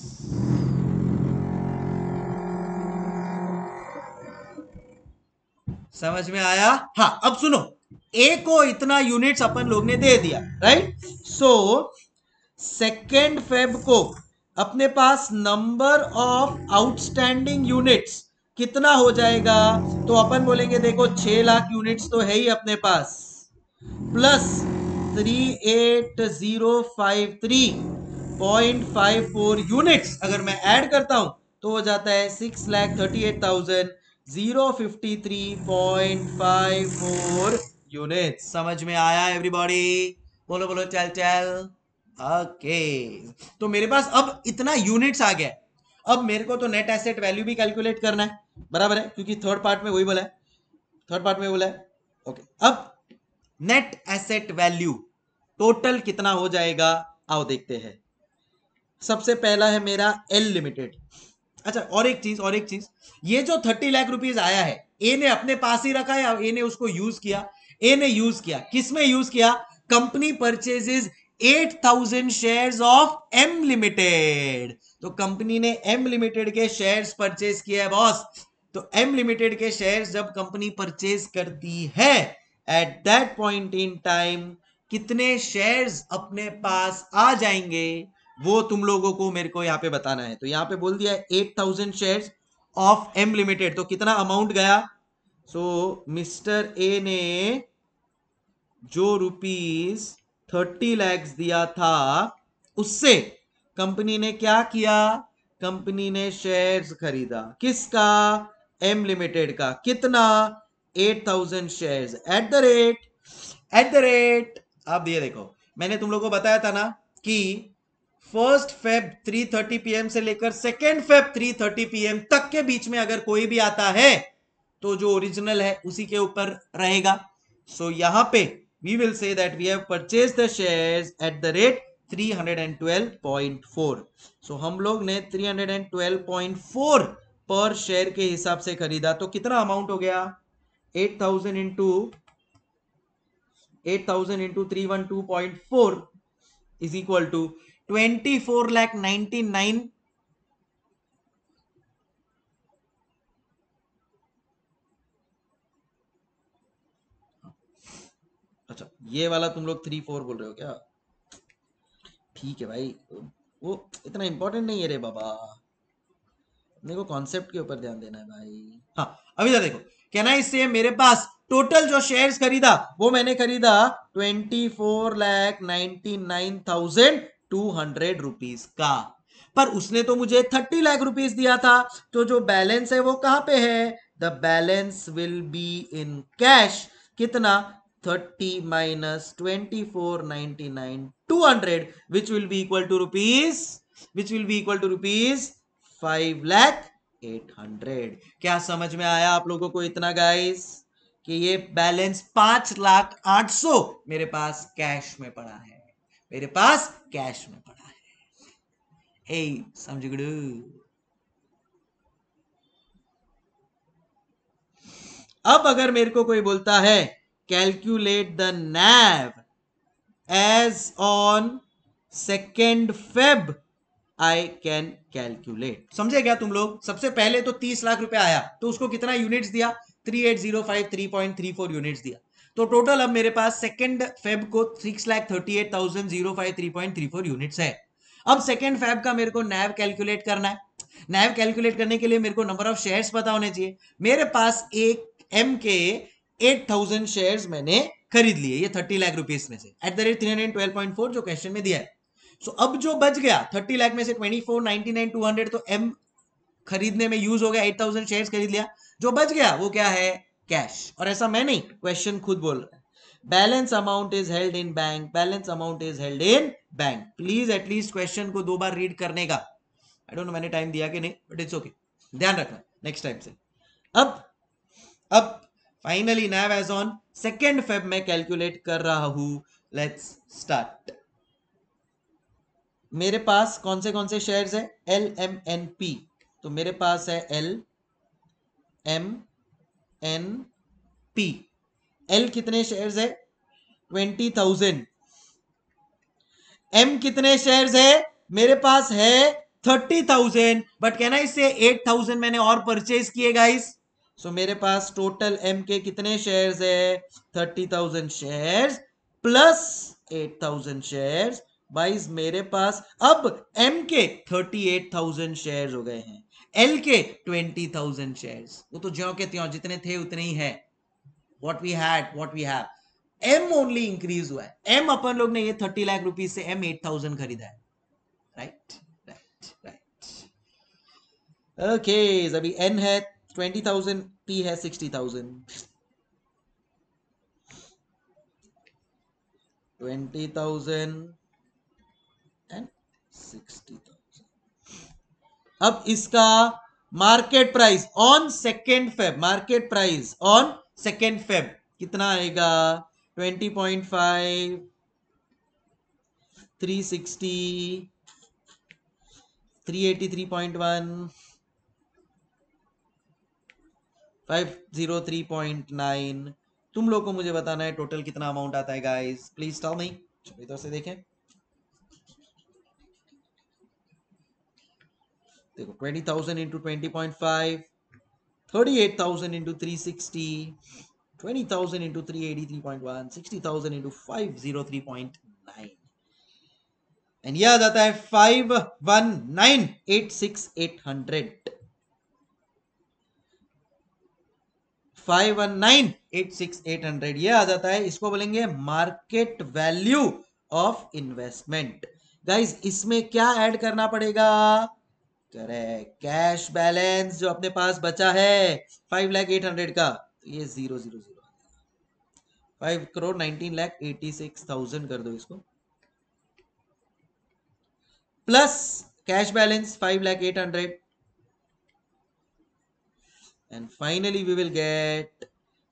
समझ में आया? हाँ अब सुनो, ए को इतना यूनिट्स अपन लोग ने दे दिया, राइट? सो सेकेंड फेब को अपने पास नंबर ऑफ आउटस्टैंडिंग यूनिट्स कितना हो जाएगा? तो अपन बोलेंगे देखो 6 लाख यूनिट्स तो है ही अपने पास, प्लस 38053.54 यूनिट्स अगर मैं ऐड करता हूं तो हो जाता है 6,38,053.54 यूनिट्स। समझ में आया एवरीबॉडी? बोलो बोलो, चल ओके। तो मेरे पास अब इतना यूनिट्स आ गया। अब मेरे को तो नेट एसेट वैल्यू भी कैलकुलेट करना है, बराबर है, क्योंकि थर्ड पार्ट में वही बोला है, ओके। अब नेट एसेट वैल्यू टोटल कितना हो जाएगा, आओ देखते हैं। सबसे पहला है मेरा एल लिमिटेड। अच्छा और एक चीज, ये जो 30 लाख रुपीज आया है, ए ने अपने पास ही रखा या ए ने उसको यूज किया? ए ने यूज किया। किसमें यूज किया? Company purchases 8,000 shares of M limited. तो कंपनी ने एम लिमिटेड के शेयर्स परचेज किए है बॉस। तो एम लिमिटेड के शेयर्स जब कंपनी परचेज करती है, at that point in time कितने शेयर्स अपने पास आ जाएंगे, वो तुम लोगों को मेरे को यहां पे बताना है। तो यहां पे बोल दिया 8,000 शेयर्स ऑफ एम लिमिटेड, तो कितना अमाउंट गया? सो मिस्टर ए ने जो रुपीस 30 लाख दिया था, उससे कंपनी ने क्या किया, कंपनी ने शेयर्स खरीदा, किसका, एम लिमिटेड का, कितना, 8000 शेयर्स एट द रेट अब ये देखो, मैंने तुम लोगों को बताया था ना कि 1 फेब 3:30 PM से लेकर 2 फेब 3:30 PM तक के बीच में अगर कोई भी आता है तो जो ओरिजिनल है उसी के ऊपर रहेगा. सो यहां पे we will say that we have purchase the shares at the rate 312.4. So हम लोग ने 312.4 पर शेयर के हिसाब से खरीदा. तो कितना अमाउंट हो गया, 8000 इंटू 312.4 is equal to 24,99,000. अच्छा ये वाला तुम लोग 3-4 बोल रहे हो क्या, ठीक है भाई, वो इतना इंपॉर्टेंट नहीं है रे बाबा, अपने को कॉन्सेप्ट के ऊपर ध्यान देना है भाई. हाँ अभी तो देखो, कहना इससे मेरे पास टोटल जो शेयर्स खरीदा वो मैंने खरीदा 24,99,200 रुपीज का, पर उसने तो मुझे 30 लाख रुपीज दिया था. तो जो बैलेंस है वो कहां पे है, the balance will be in cash. कितना, 30 minus 24,99,200 which will be equal to rupees 5,08,000. क्या समझ में आया आप लोगों को इतना गाइस, कि ये बैलेंस 5,08,000 मेरे पास कैश में पड़ा है, मेरे पास कैश में पड़ा है. ए समझ गए. अब अगर मेरे को कोई बोलता है calculate the NAV as on 2 Feb, I can calculate. समझे क्या तुम लोग, सबसे पहले तो 30 लाख रुपए आया तो उसको कितना यूनिट्स दिया, 38,053.34 यूनिट्स दिया. तो टोटल अब मेरे पास 2 फेब को 6,38,053.34 यूनिट्स है. अब 2 फेब का मेरे को नैव कैलकुलेट करना है. नैव कैलकुलेट करने के लिए मेरे को नंबर ऑफ शेयर्स पता होने चाहिए. मेरे पास एक एम के 8000 शेयर्स मैंने खरीद लिए, ये 30 लाख रुपीस में से एट द रेट 312.4 जो क्वेश्चन में दिया है. सो अब जो बच गया 30 लाख में से 24,99,200 तो एम खरीदने में यूज हो गया, 8000 शेयर्स खरीद लिया. जो बच गया वो क्या है, कैश. और ऐसा मैं नहीं, क्वेश्चन खुद बोल रहा है, balance amount is held in bank, balance amount is held in bank. Please at least question को 2 बार रीड करने का. आई डोंट नो मैंने टाइम दिया कि नहीं, बट इट्स ओके, ध्यान रखना नेक्स्ट टाइम से. अब finally NAV as on 2 Feb में कैलकुलेट कर रहा हूं. Let's start. मेरे पास कौन से शेयर्स है, एल एम एन पी. तो मेरे पास है L M N P. L कितने शेयर्स है, 20,000. एम कितने शेयर्स है, मेरे पास है 30,000. बट कहना इससे 8,000 मैंने और परचेज किए गाइस. सो मेरे पास टोटल एम के कितने शेयर्स है, 30,000 शेयर्स प्लस 8,000 शेयर्स. बाइस मेरे पास अब एम के 38,000 शेयर्स हो गए हैं, एल के 20,000 शेयर्स. वो तो ज्यों के त्यों जितने थे उतने ही है. what we have, M only increase हुआ है. एम अपन लोग ने ये 30 लाख रुपीज से एम 8,000 खरीदा है. राइट. ओके अभी एन है 20,000, पी है 60,000. 20,000 एंड 60,000. अब इसका market price on 2 Feb, market price on 2 Feb कितना आएगा, 20.5, 360, 383.1, 503.9. तुम लोग को मुझे बताना है टोटल कितना अमाउंट आता है गाइस, प्लीज टेल मी. इधर से देखें, देखो 20,000 into 20.5, 38,000 into 360, 20,000 into 383.1, 60,000 into 503.9. And यह आ जाता है 519,86,800. 519,86,800 ये आ जाता है. इसको बोलेंगे market value of investment. Guys इसमें क्या ऐड करना पड़ेगा? करेक्ट, कैश बैलेंस जो अपने पास बचा है 5,08,000 का, ये 000 5,19,86,000 कर दो इसको, plus cash balance 5,08,000, and finally we will get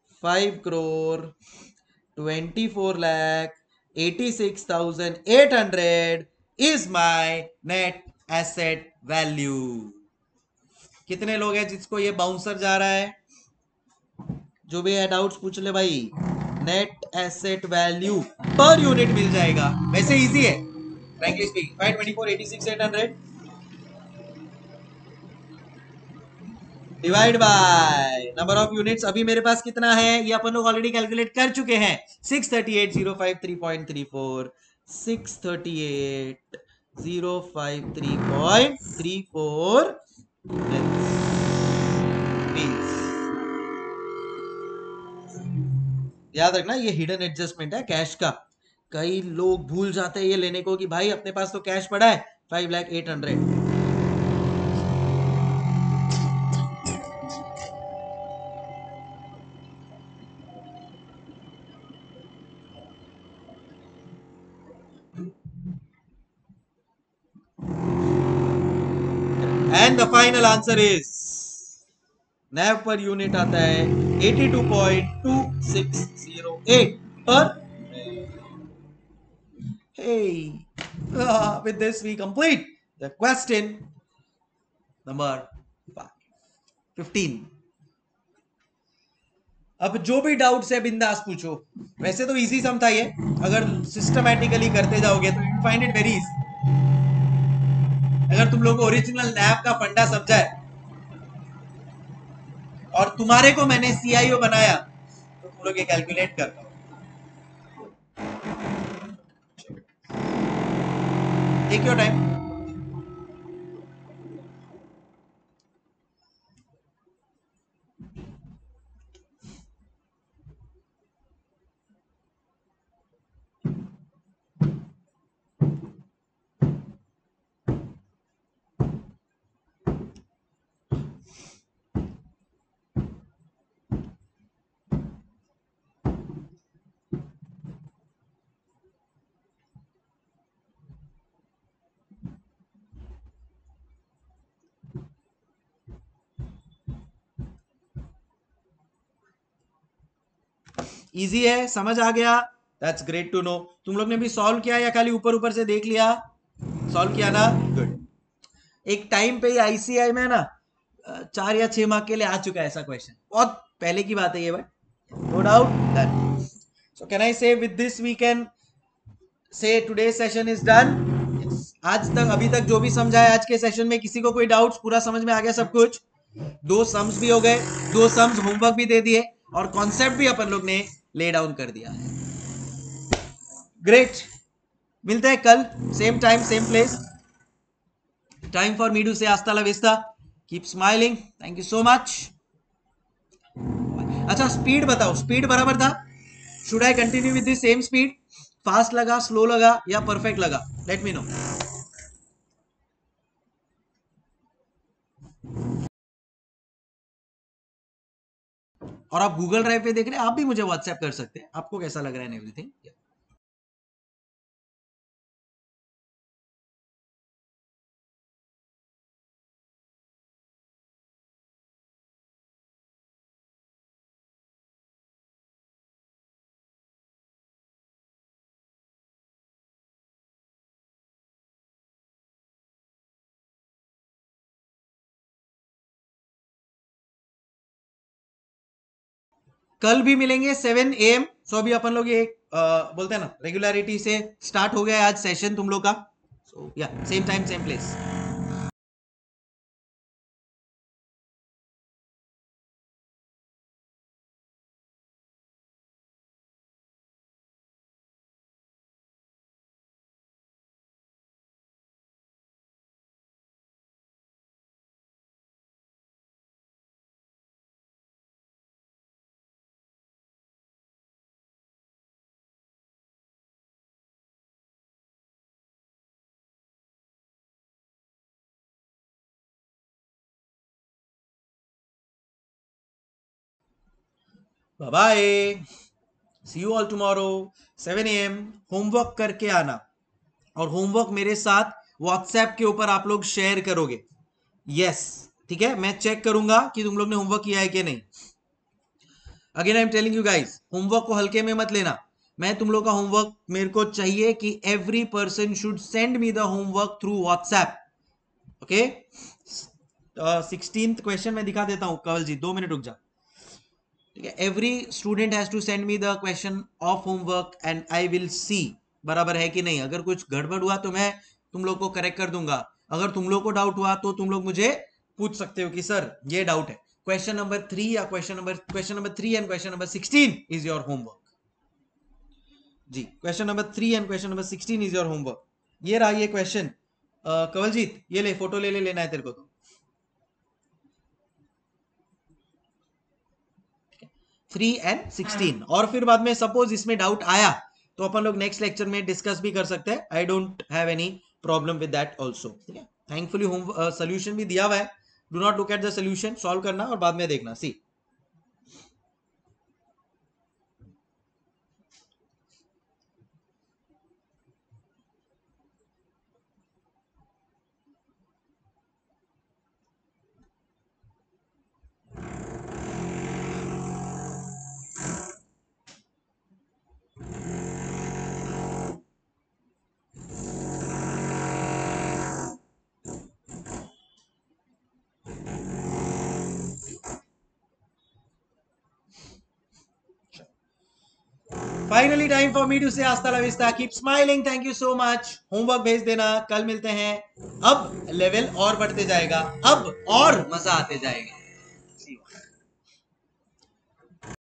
5,24,86,800 is my net asset value. कितने लोग हैं जिसको ये बाउंसर जा रहा है? जो भी है डाउट्स पूछ ले भाई. Net asset value per unit मिल जाएगा, वैसे इजी है frankly speaking. 5,24,86,800 divide by number of units. अभी मेरे पास कितना है ये अपन लोग ऑलरेडी कैलकुलेट कर चुके हैं. 638,053.34, 638,053.34 याद रखना ये हिडन एडजस्टमेंट है कैश का. कई लोग भूल जाते हैं ये लेने को कि भाई अपने पास तो कैश पड़ा है 5,08,000. And the final answer is NAV पर यूनिट आता है 82.2608 पर. Hey, with this we complete the question number 15. अब जो भी डाउट्स है बिंदास पूछो. वैसे तो इजी सम था ये, अगर सिस्टमैटिकली करते जाओगे तो you find it very easy. अगर तुम लोग ओरिजिनल नैव का फंडा समझा है और तुम्हारे को मैंने सीआईओ बनाया तो तुम लोग ये कैलकुलेट कर पाओ. Take your time. इजी है, समझ आ गया? That's great to know. तुम लोग ने भी सॉल्व किया या खाली ऊपर ऊपर से देख लिया? सॉल्व किया ना? गुड. एक टाइम पे आईसीआई में ना 4 या 6 मार्क के लिए आ चुका है ऐसा क्वेश्चन, बहुत पहले की बात है ये, but no doubt done. So can I say with this we can say today session is done. आज तक अभी तक जो भी समझा है आज के सेशन में, किसी को कोई डाउट्स? पूरा समझ में आ गया सब कुछ? 2 सम्स भी हो गए, 2 सम्स होमवर्क भी दे दिए और कॉन्सेप्ट भी अपन लोग ने ले डाउन कर दिया है. ग्रेट. मिलते हैं कल same time same place. Time for me to say hasta la vista. Keep smiling. Thank you so much. अच्छा स्पीड बताओ, स्पीड बराबर था? Should I continue with this same speed? Fast लगा, स्लो लगा या परफेक्ट लगा? Let me know. और आप गूगल ड्राइव पे देख रहे हैं, आप भी मुझे व्हाट्सएप कर सकते हैं आपको कैसा लग रहा है एवरीथिंग. कल भी मिलेंगे 7 AM. सो अभी अपन लोग ये बोलते हैं ना रेगुलरिटी से स्टार्ट हो गया है आज सेशन तुम लोग का. सो या same time same place. Bye bye, see you all tomorrow 7 AM। Homework करके आना, और होमवर्क मेरे साथ व्हाट्सएप के ऊपर आप लोग शेयर करोगे। यस, ठीक है, मैं चेक करूंगा कि तुम लोग ने होमवर्क किया है कि नहीं। Again I am telling you guys, homework को हल्के में मत लेना। मैं तुम लोग का होमवर्क मेरे को चाहिए कि every person should send me the homework through WhatsApp. Okay, 16th question मैं दिखा देता हूं कवल जी, 2 मिनट रुक जा। ठीक है, every student has to send me the question of homework and I will see बराबर है कि नहीं। अगर कुछ गड़बड़ हुआ तो मैं तुम लोग को करेक्ट कर दूंगा। अगर तुम लोग को डाउट हुआ तो तुम लोग मुझे पूछ सकते हो कि सर ये डाउट है। क्वेश्चन नंबर 3 या question number 3 and question number 16 is your homework. जी, question number 3 and question number 16 is your homework. ये रहा ये क्वेश्चन। कवलजीत ये ले, फोटो ले लेना है तेरे को तो। 3 एंड 16, और फिर बाद में सपोज इसमें डाउट आया तो अपन लोग नेक्स्ट लेक्चर में डिस्कस भी कर सकते हैं। I don't have any problem with that also. ठीक है, थैंकफुली होम सोल्यूशन भी दिया हुआ है। Do not look at the solution, solve करना और बाद में देखना। See, finally time for me to say हasta la vista, keep smiling, thank you so much. Homework भेज देना, कल मिलते हैं। अब लेवल और बढ़ते जाएगा, अब और मजा आते जाएगा।